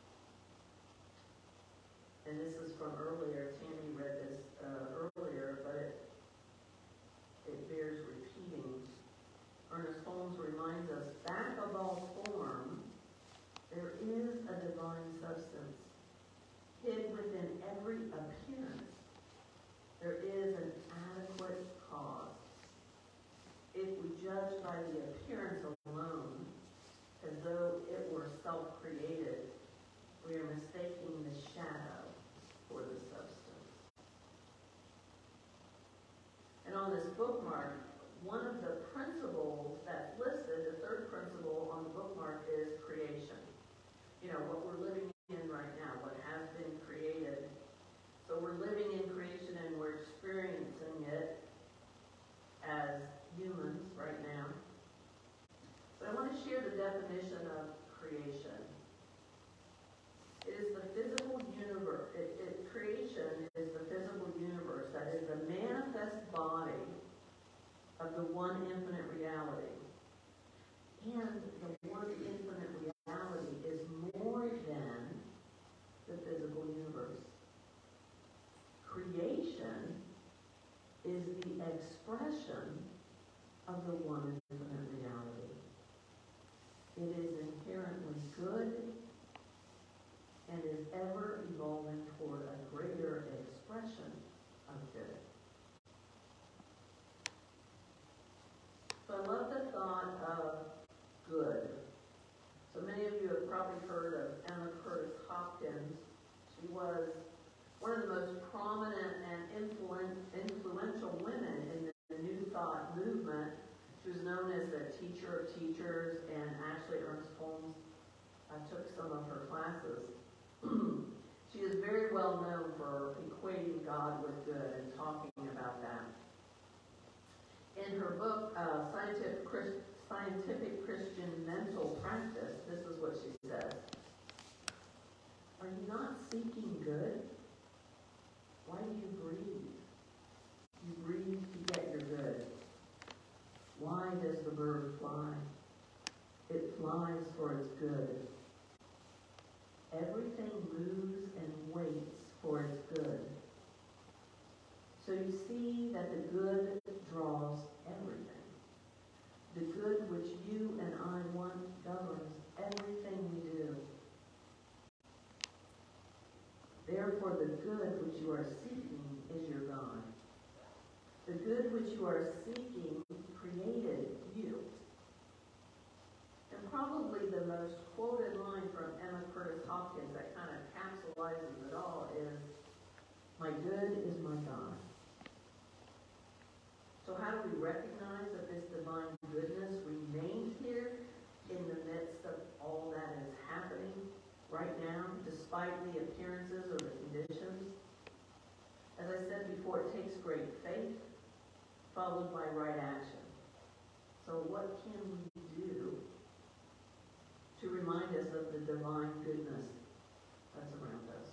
and this is from earlier, Tammy read this uh, earlier, but it, it bears repeating. Ernest Holmes reminds us, back of all form, there is a divine substance. Hid within every appearance, there is an adequate cause. If we judge by the appearance alone, as though it were self-created, we are mistaking the shadow for the substance. And on this bookmark, one of the principles that's listed, the third principle on the bookmark is creation. You know, what we're living in right now, what has been created. So we're living in creation and we're experiencing it as humans right now. But I want to share the definition of creation. It is the physical universe. It, it, creation is the physical universe that is the manifest body of the one infinite reality. And the one infinite reality is more than the physical universe. Creation is the expression of the one infinite reality. It is inherently good and is ever evolving toward a greater expression of good. So I love the thought of good. So many of you have probably heard of Emma Curtis Hopkins. She was one of the most prominent and influen- influential women in the New Thought movement. She was known as the teacher of teachers, and actually Ernest Holmes uh, took some of her classes. She is very well known for equating God with good and talking about that. In her book, uh, Scientific, Christ, Scientific Christian Mental Practice, this is what she says. Are you not seeking good? Why do you breathe? You breathe to get your good. Why does the bird fly? It flies for its good. Everything moves and waits for its good. So you see that the good draws everything. The good which you and I want governs everything we do. Therefore, the good which you are seeking is your God. The good which you are seeking created you. And probably the most quoted line from Emma Curtis Hopkins that kind of capsulizes it all is, "My good is my God." So how do we recognize that this divine goodness remains here in the midst of all that is happening right now, despite the appearances or the conditions? As I said before, it takes great faith, followed by right action. So what can we do to remind us of the divine goodness that's around us?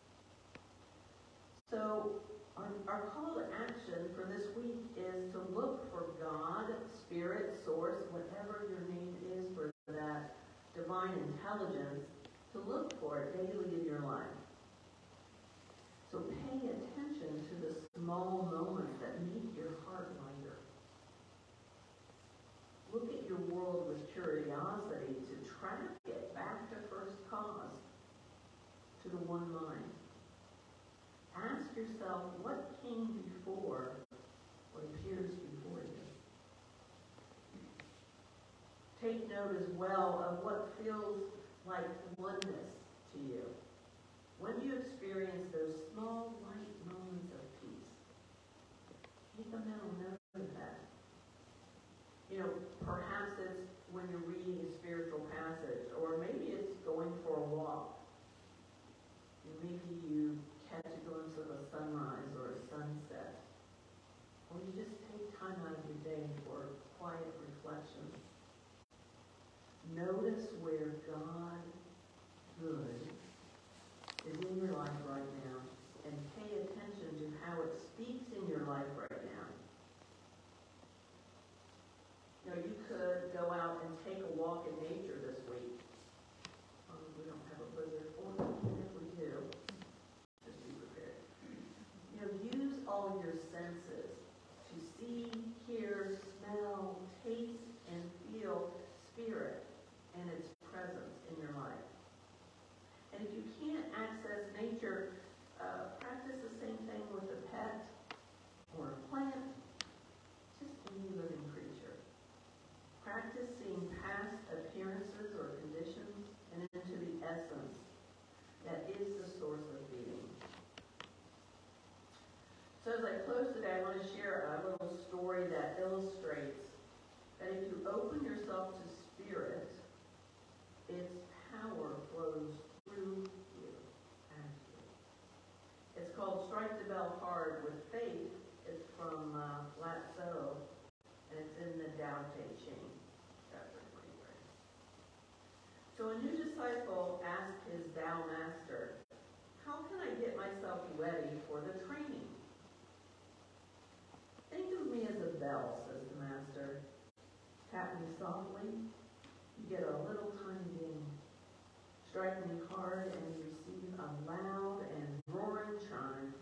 So our, our call to action for this week is to look for God, Spirit, Source, whatever your name is for that divine intelligence, to look for it daily in your life. So pay attention to the small moments that make your heart lighter. Look at your world with curiosity to track it back to first cause, to the one mind. Ask yourself, what came before what appears before you? Take note as well of what feels like oneness to you. When you experience those small, light moments of peace, keep a mental note of that. You know, perhaps it's when you're reading a spiritual passage, or maybe it's going for a walk. Maybe you catch a glimpse of a sunrise or a sunset. Or you just take time out of your day for quiet reflection. Notice where God good is in your life right now, and pay attention to how it speaks in your life right now. You know, you could go out and take a walk in nature this week. Um, we don't have a blizzard, or even if we do, just be prepared. You know, use all your senses to see, hear, smell, taste, and feel Spirit and its presence in your life. And if you can't access nature, uh, practice the same thing with a pet or a plant, just any living creature. Practice seeing past appearances or conditions and into the essence that is the source of being. So as I close today, I want to share a little story that illustrates that if you open yourself to Spirit, its power flows through you and you. It's called Strike the Bell Hard with Faith. It's from uh, Latso, and it's in the Tao Te Ching, chapter twenty-three. So a new disciple asked his Tao master, "How can I get myself ready for the training?" "Think of me as a bell," says the master. "Tap me softly, you get a little tiny ding. Strike me hard and you receive a loud and roaring chime."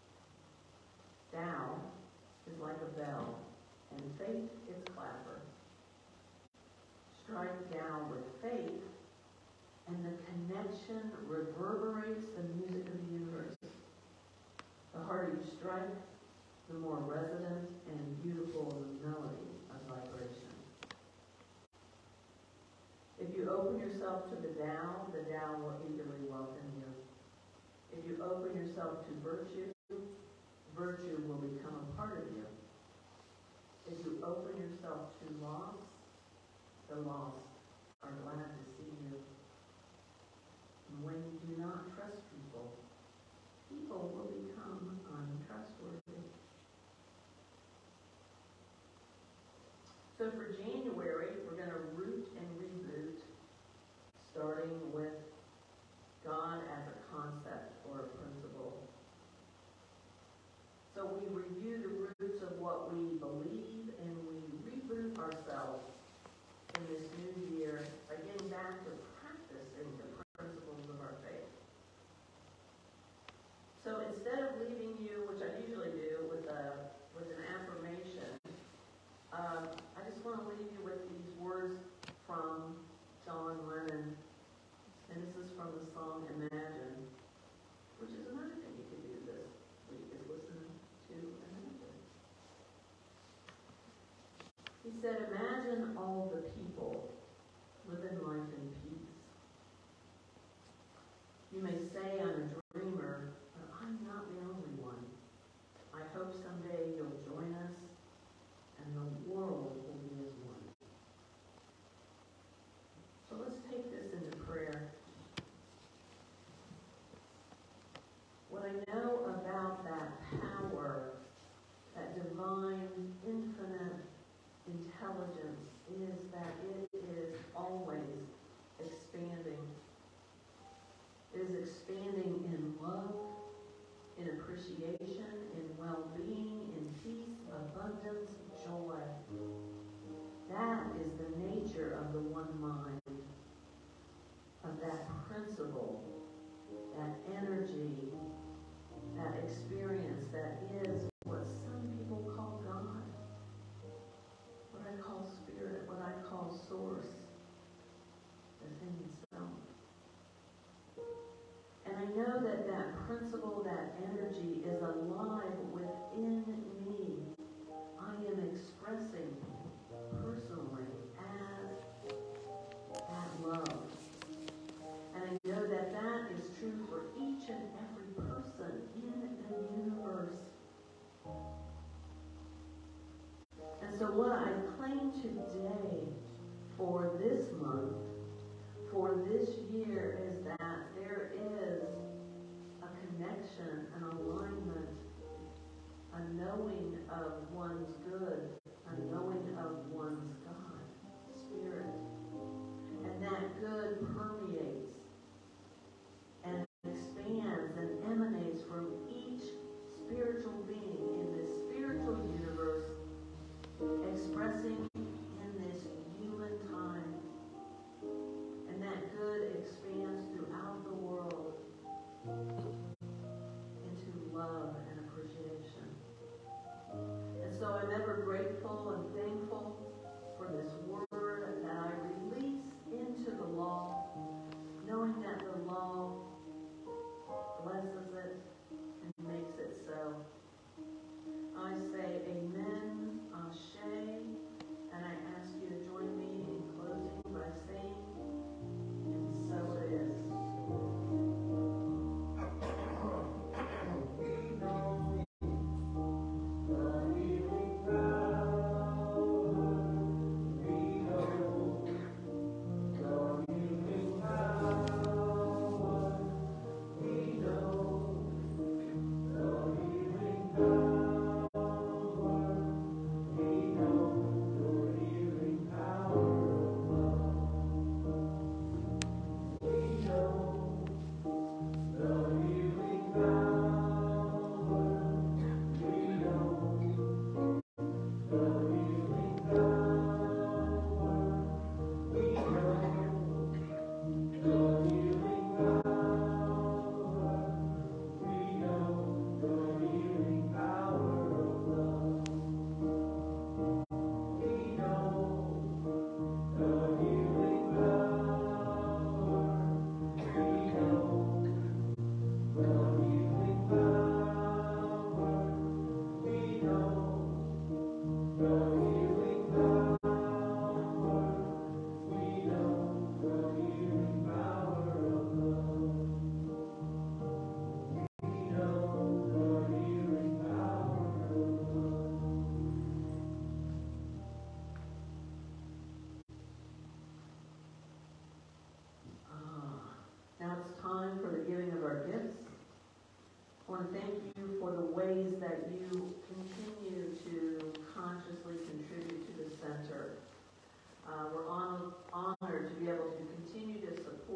Tao is like a bell, and faith is clapper. Strike Tao with faith, and the connection reverberates the music of the universe. The harder you strike, the more resonant and beautiful the melody of vibration. If you open yourself to the Tao, the Tao will eagerly welcome you. If you open yourself to virtue, virtue will become a part of you. If you open yourself to loss, the lost are glad to see you. And when you do not trust people, people will become untrustworthy. So for January, we're going to root and reboot, starting with God as a concept or a principle. So we review the roots of what we believe, and we reboot ourselves in this new year by getting back to practicing the principles of our faith. So instead of leaving you, which I usually do, with a with an affirmation, uh, I just want to leave you with these words from John Lennon, and this is from the song Imagine, which is another thing you can do this week, is listen to Imagine. He said, imagine all the people living life in peace. You may say I'm a dreamer, but I'm not the only one. I hope someday you'll join us and the world will be as one. So let's take this into prayer. What I know about that power, that divine, infinite intelligence, is that it is always expanding. It is expanding in love, in appreciation, in well-being, in peace, abundance, joy. That is the nature of the one mind, of that principle, that energy, that experience that is what some people call God, what I call spirit, what I call source, the thing itself. And I know that that principle, that energy is alive within me. I am expressing personally as that love. And I know that that is true for each and every person in the universe. And so what I claim today for this month, for this year, is that there is a connection, an alignment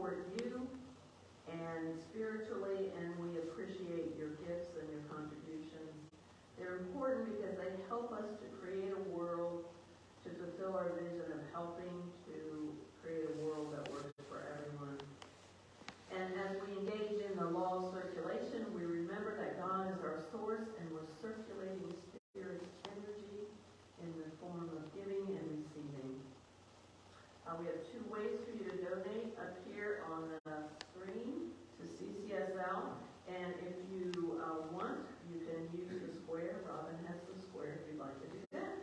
support you and spiritually, and we appreciate your gifts and your contributions. They're important because they help us to create a world, to fulfill our vision of helping to create a world that works for everyone. And as we engage in the law of circulation, we remember that God is our source, and we're circulating Spirit's energy in the form of giving and receiving. Uh, we have two ways for you to donate up here on the screen to C C S L. And if you uh, want, you can use the square. Robin has the square if you'd like to do that.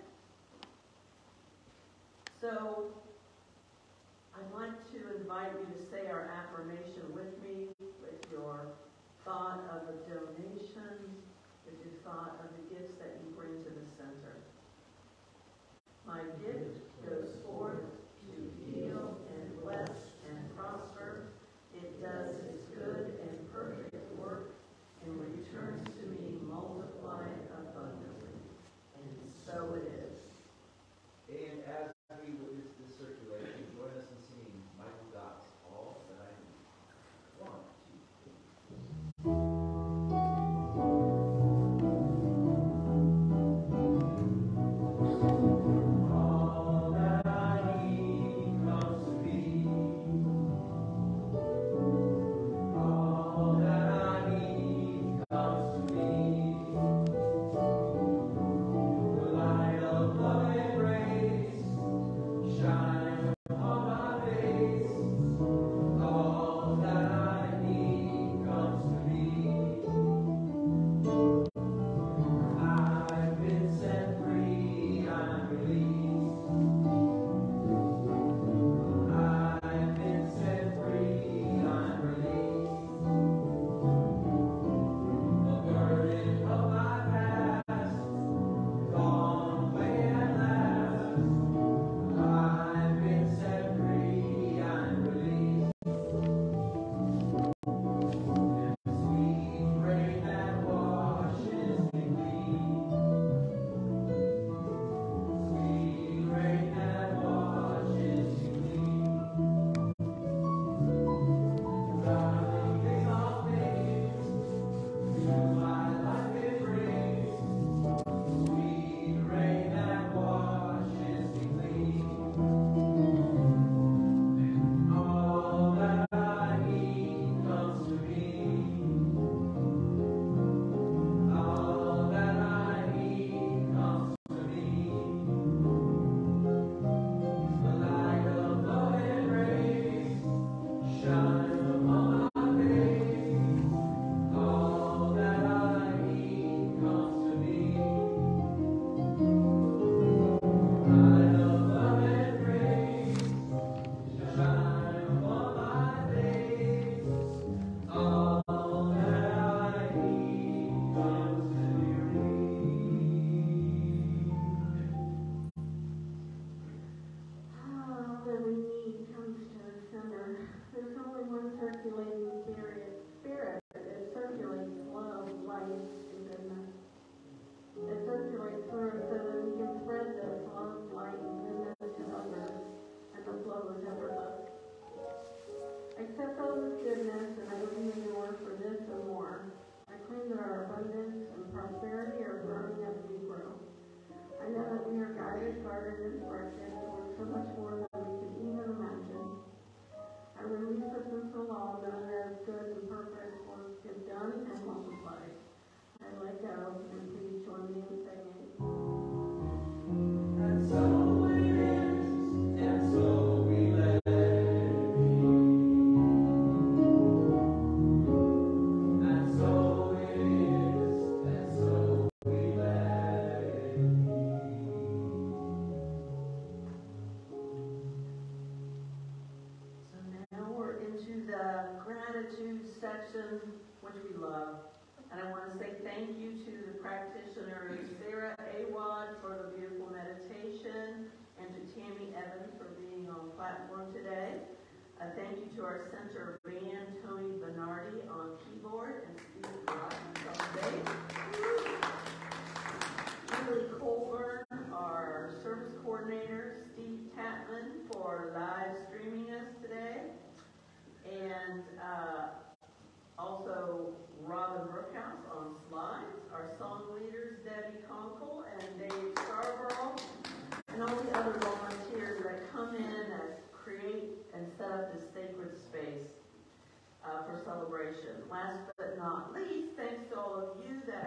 So I'd like to invite you to say our affirmation with me, with your thought of the donations, with your thought of the gifts that you bring to the center. My gift goes forth to heal and bless and prosper. It does its good and perfect work and returns to me multiplied abundantly. And so it is. And as we witness this circulation, join us in singing Michael Gott's All That I Need. One, two, three. Section, which we love. And I want to say thank you to the practitioner Sarah Awad for the beautiful meditation, and to Tammy Evans for being on platform today. Uh, thank you to our center band, Tony Bernardi on keyboard, and Steve Rogers on bass. Julie Colburn, our service coordinator, Steve Tatman for live streaming us today.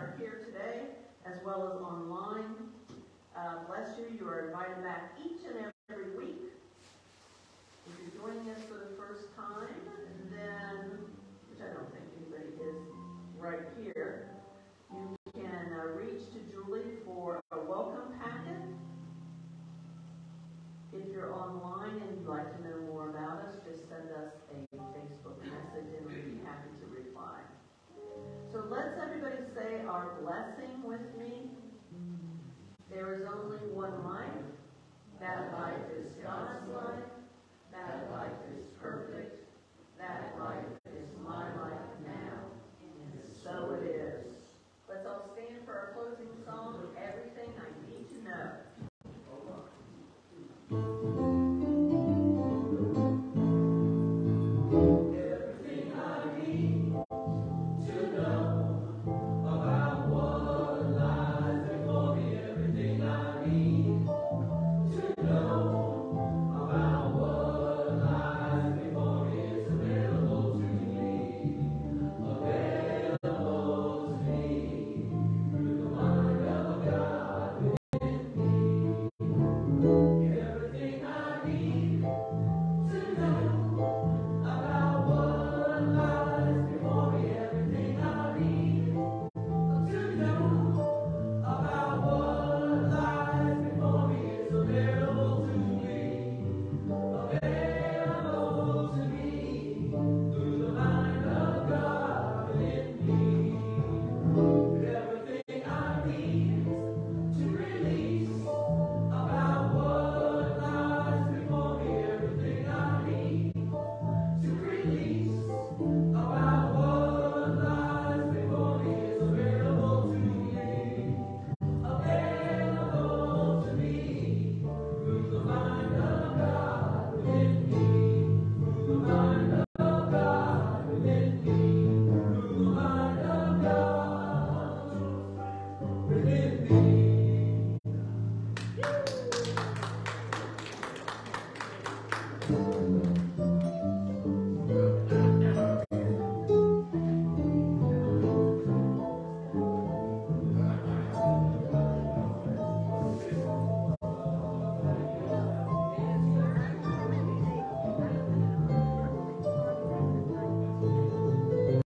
are here today, as well as online. Uh, bless you. You are invited back each and every week. If you're joining us for the first time, then, which I don't think anybody is right here, you can uh, reach to Julie for a welcome packet. If you're online and you'd like to know more about us, just send us a Facebook message and we'd be happy to reply. So let's everybody say our blessing with me. There is only one life. That life is God's life. That life is perfect. That life is my life now. And so it is. Let's all stand for our closing song, Everything I Need to Know. Everything I need to know about what lies before me. Everything I need to know about what lies before me is available to me. Available to me through the mind of God within me. Everything I need to know about what lies before me. Everything I need to know about what lies before me is available to me. Available